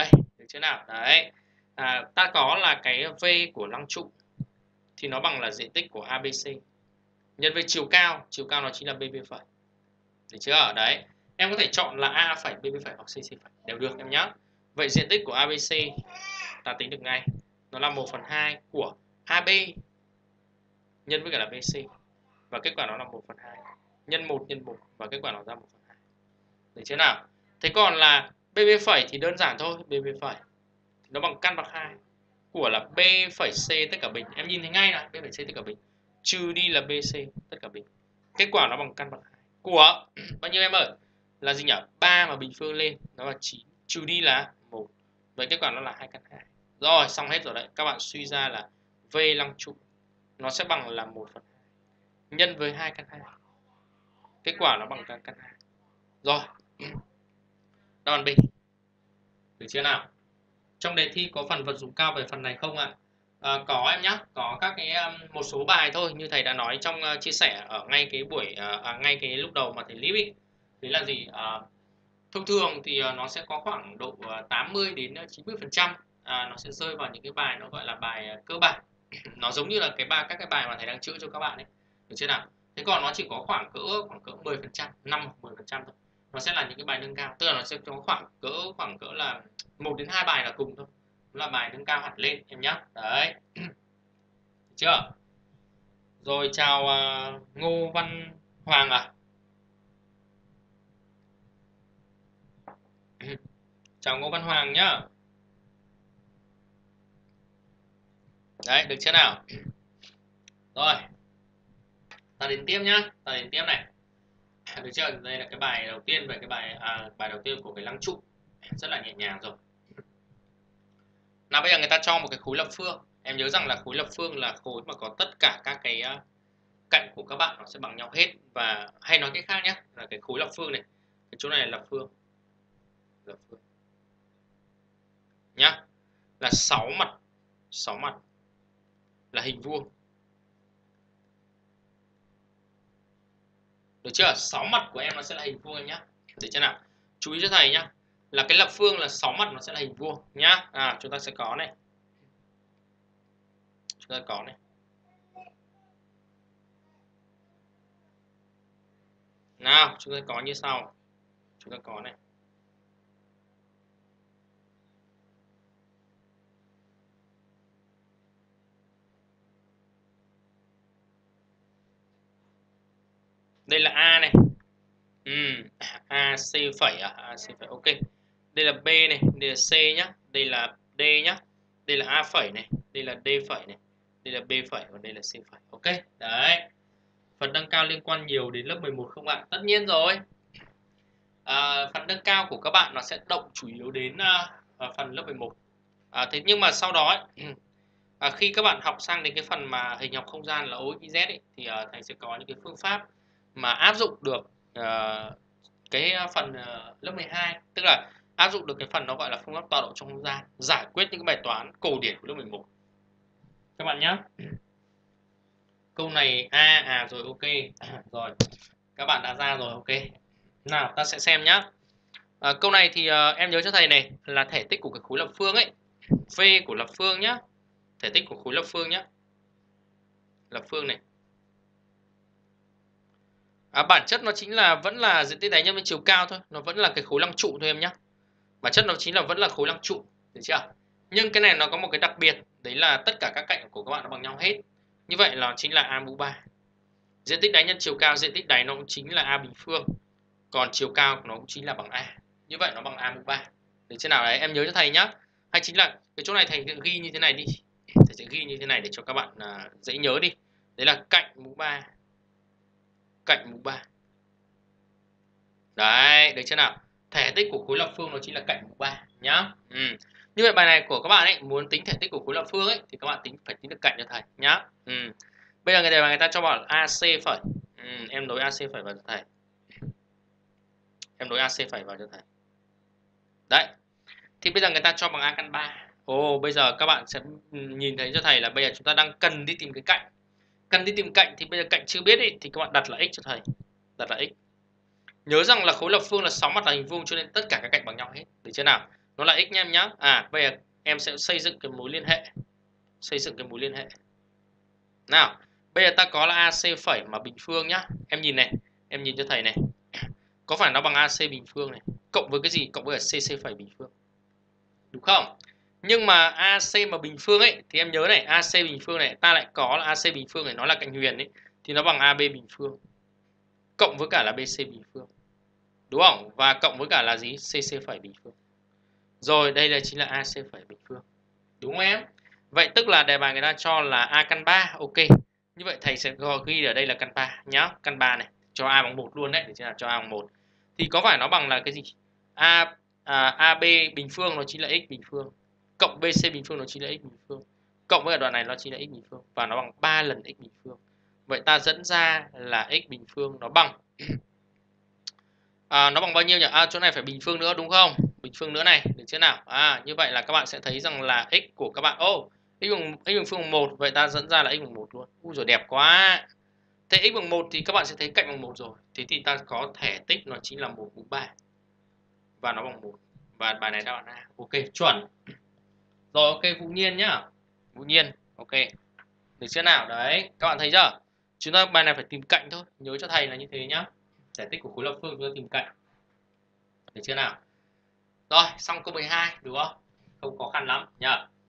Speaker 1: chưa nào? Đấy. À, ta có là cái V của lăng trụ thì nó bằng là diện tích của a bê xê nhân với chiều cao, chiều cao nó chính là bê bê phẩy. Được chưa? Đấy. Em có thể chọn là A phẩy, bê bê phẩy hoặc xê xê phẩy đều được em nhé. Vậy diện tích của a bê xê ta tính được ngay. Nó là một phần hai của a bê nhân với cả là bê xê. Và kết quả nó là một phần hai nhân một nhân một và kết quả nó ra một phần hai. Được chưa nào? Thế còn là bê bê phẩy thì đơn giản thôi, bê bê phẩy nó bằng căn bậc hai của là B phẩy C tất cả bình. Em nhìn thấy ngay là B phẩy C tất cả bình trừ đi là bê xê tất cả bình. Kết quả nó bằng căn bậc hai của bao nhiêu em ơi? Là gì nhỉ? ba mà bình phương lên nó là chín trừ đi là một. Vậy kết quả nó là hai căn hai. Rồi, xong hết rồi đấy. Các bạn suy ra là V lăng trụ nó sẽ bằng là một phần hai nhân với hai căn hai. Kết quả nó bằng căn căn hai. Rồi. Đáp án B. Được chưa nào? Trong đề thi có phần vật dụng cao về phần này không ạ? À, có em nhé, có các cái um, một số bài thôi, như thầy đã nói trong uh, chia sẻ ở ngay cái buổi uh, à, ngay cái lúc đầu mà thầy clip ý. Đấy là gì? Uh, thông thường thì uh, nó sẽ có khoảng độ uh, tám mươi đến chín mươi phần trăm à, nó sẽ rơi vào những cái bài nó gọi là bài uh, cơ bản. Nó giống như là cái bài các cái bài mà thầy đang chữa cho các bạn ấy. Được chưa nào? Thế còn nó chỉ có khoảng cỡ khoảng cỡ mười phần trăm, năm hoặc mười phần trăm thôi. Nó sẽ là những cái bài nâng cao, tức là nó sẽ có khoảng cỡ khoảng cỡ là một đến hai bài là cùng thôi. Đó là bài nâng cao hẳn lên em nhé. Đấy. Được chưa? Rồi chào uh, Ngô Văn Hoàng à. Chào Ngô Văn Hoàng nhá. Đấy, được chưa nào? Rồi. Ta đến tiếp nhá, ta đến tiếp này. Được chưa? Đây là cái bài đầu tiên về cái bài à, bài đầu tiên của cái lăng trụ. Rất là nhẹ nhàng rồi. Nào bây giờ người ta cho một cái khối lập phương. Em nhớ rằng là khối lập phương là khối mà có tất cả các cái uh, cạnh của các bạn nó sẽ bằng nhau hết. Và hay nói cách khác nhé, là cái khối lập phương này, cái chỗ này là lập phương. Lập phương. Nhá. Là sáu mặt, sáu mặt là hình vuông. Được chưa? sáu mặt của em nó sẽ là hình vuông em nhá. Để cho nào. Chú ý cho thầy nhá. Là cái lập phương là sáu mặt nó sẽ là hình vuông nhá. À chúng ta sẽ có này. Chúng ta có này. Nào, chúng ta có như sau. Chúng ta có này. Đây là A này. Ừ, A C phẩy à, A C phẩy ok. Đây là B này, đây là C nhá, đây là D nhá. Đây là A phẩy này, đây là D phẩy này, đây là B phẩy và đây là C phẩy. Ok. Đấy. Phần nâng cao liên quan nhiều đến lớp mười một không ạ? Tất nhiên rồi. À, phần nâng cao của các bạn nó sẽ động chủ yếu đến uh, phần lớp mười một. À, thế nhưng mà sau đó ấy, à, khi các bạn học sang đến cái phần mà hình học không gian là O X Y Z ấy, thì uh, thầy sẽ có những cái phương pháp mà áp dụng được uh, cái phần uh, lớp mười hai, tức là áp dụng được cái phần nó gọi là phương pháp tọa độ trong không gian, giải quyết những cái bài toán cổ điển của lớp mười một các bạn nhé. Câu này A à rồi ok. Rồi các bạn đã ra rồi ok. Nào ta sẽ xem nhá. À, câu này thì uh, em nhớ cho thầy này là thể tích của cái khối lập phương ấy, V của lập phương nhá, thể tích của khối lập phương nhá, lập phương này. À, bản chất nó chính là vẫn là diện tích đáy nhân với chiều cao thôi, nó vẫn là cái khối lăng trụ thôi em nhé. Bản chất nó chính là vẫn là khối lăng trụ, được chưa? Nhưng cái này nó có một cái đặc biệt, đấy là tất cả các cạnh của các bạn nó bằng nhau hết. Như vậy là chính là A mũ ba. Diện tích đáy nhân chiều cao, diện tích đáy nó cũng chính là A bình phương, còn chiều cao của nó cũng chính là bằng A. Như vậy nó bằng A mũ ba. Được chưa nào? Đấy, em nhớ cho thầy nhá. Hay chính là cái chỗ này thầy ghi như thế này đi. Thầy sẽ ghi như thế này để cho các bạn uh, dễ nhớ đi. Đấy là cạnh mũ ba. Cạnh mũ ba. Đấy, được chưa nào? Thể tích của khối lập phương nó chính là cạnh mũ ba nhá. Ừ. Như vậy bài này của các bạn ấy muốn tính thể tích của khối lập phương ấy thì các bạn tính phải tính được cạnh cho thầy nhá. Ừ. Bây giờ người ta người ta cho bảo A C phẩy. Ừ. Em đối A C phẩy vào cho thầy. Em đối A C phẩy vào cho thầy. Đấy. Thì bây giờ người ta cho bằng A căn ba. Ồ, bây giờ các bạn sẽ nhìn thấy cho thầy là bây giờ chúng ta đang cần đi tìm cái cạnh. Cần đi tìm cạnh thì bây giờ cạnh chưa biết ấy, thì các bạn đặt là x cho thầy. Đặt là x. Nhớ rằng là khối lập phương là sáu mặt là hình vuông cho nên tất cả các cạnh bằng nhau hết. Được chưa nào? nó là x nhé em nhá. À bây giờ em sẽ xây dựng cái mối liên hệ. Xây dựng cái mối liên hệ. Nào, bây giờ ta có là a xê phẩy mà bình phương nhá. Em nhìn này, em nhìn cho thầy này. Có phải nó bằng a xê bình phương này, cộng với cái gì? Cộng với cả xê xê phẩy bình phương. Đúng không? Nhưng mà a xê mà bình phương ấy thì em nhớ này, a xê bình phương này ta lại có là a xê bình phương này nó là cạnh huyền ấy thì nó bằng a bê bình phương. Cộng với cả là bê xê bình phương. Đúng không? Và cộng với cả là gì? xê xê phẩy bình phương. Rồi, đây là chính là a xê phẩy bình phương. Đúng không em? Vậy tức là đề bài người ta cho là a căn ba, ok. Như vậy thầy sẽ ghi ở đây là căn ba nhá, căn ba này, cho a bằng một luôn đấy, để cho a bằng một. Thì có phải nó bằng là cái gì? A à, a bê bình phương nó chính là x bình phương, cộng bê xê bình phương nó chính là x bình phương, cộng với đoạn này nó chính là x bình phương và nó bằng ba lần x bình phương. Vậy ta dẫn ra là x bình phương nó bằng à, nó bằng bao nhiêu nhỉ? À, chỗ này phải bình phương nữa đúng không? Bình phương nữa này, được chưa nào? À, như vậy là các bạn sẽ thấy rằng là x của các bạn, ô, oh, x bằng x bằng phương bằng một, vậy ta dẫn ra là x bằng một luôn. Ui rồi đẹp quá. Thế x bằng một thì các bạn sẽ thấy cạnh bằng một rồi. Thế thì ta có thể tích nó chính là một mũ ba. Và nó bằng một. Và bài này đáp án A. Ok, chuẩn. Rồi ok, Vũ Nhiên nhá. Vũ Nhiên, ok. Được chưa nào? Đấy, các bạn thấy chưa? Chúng ta bài này phải tìm cạnh thôi, nhớ cho thầy là như thế nhá. Giải tích của khối lập phương chúng ta tìm cạnh. Được chưa nào? Rồi, xong câu mười hai, đúng không? Không khó khăn lắm nhá.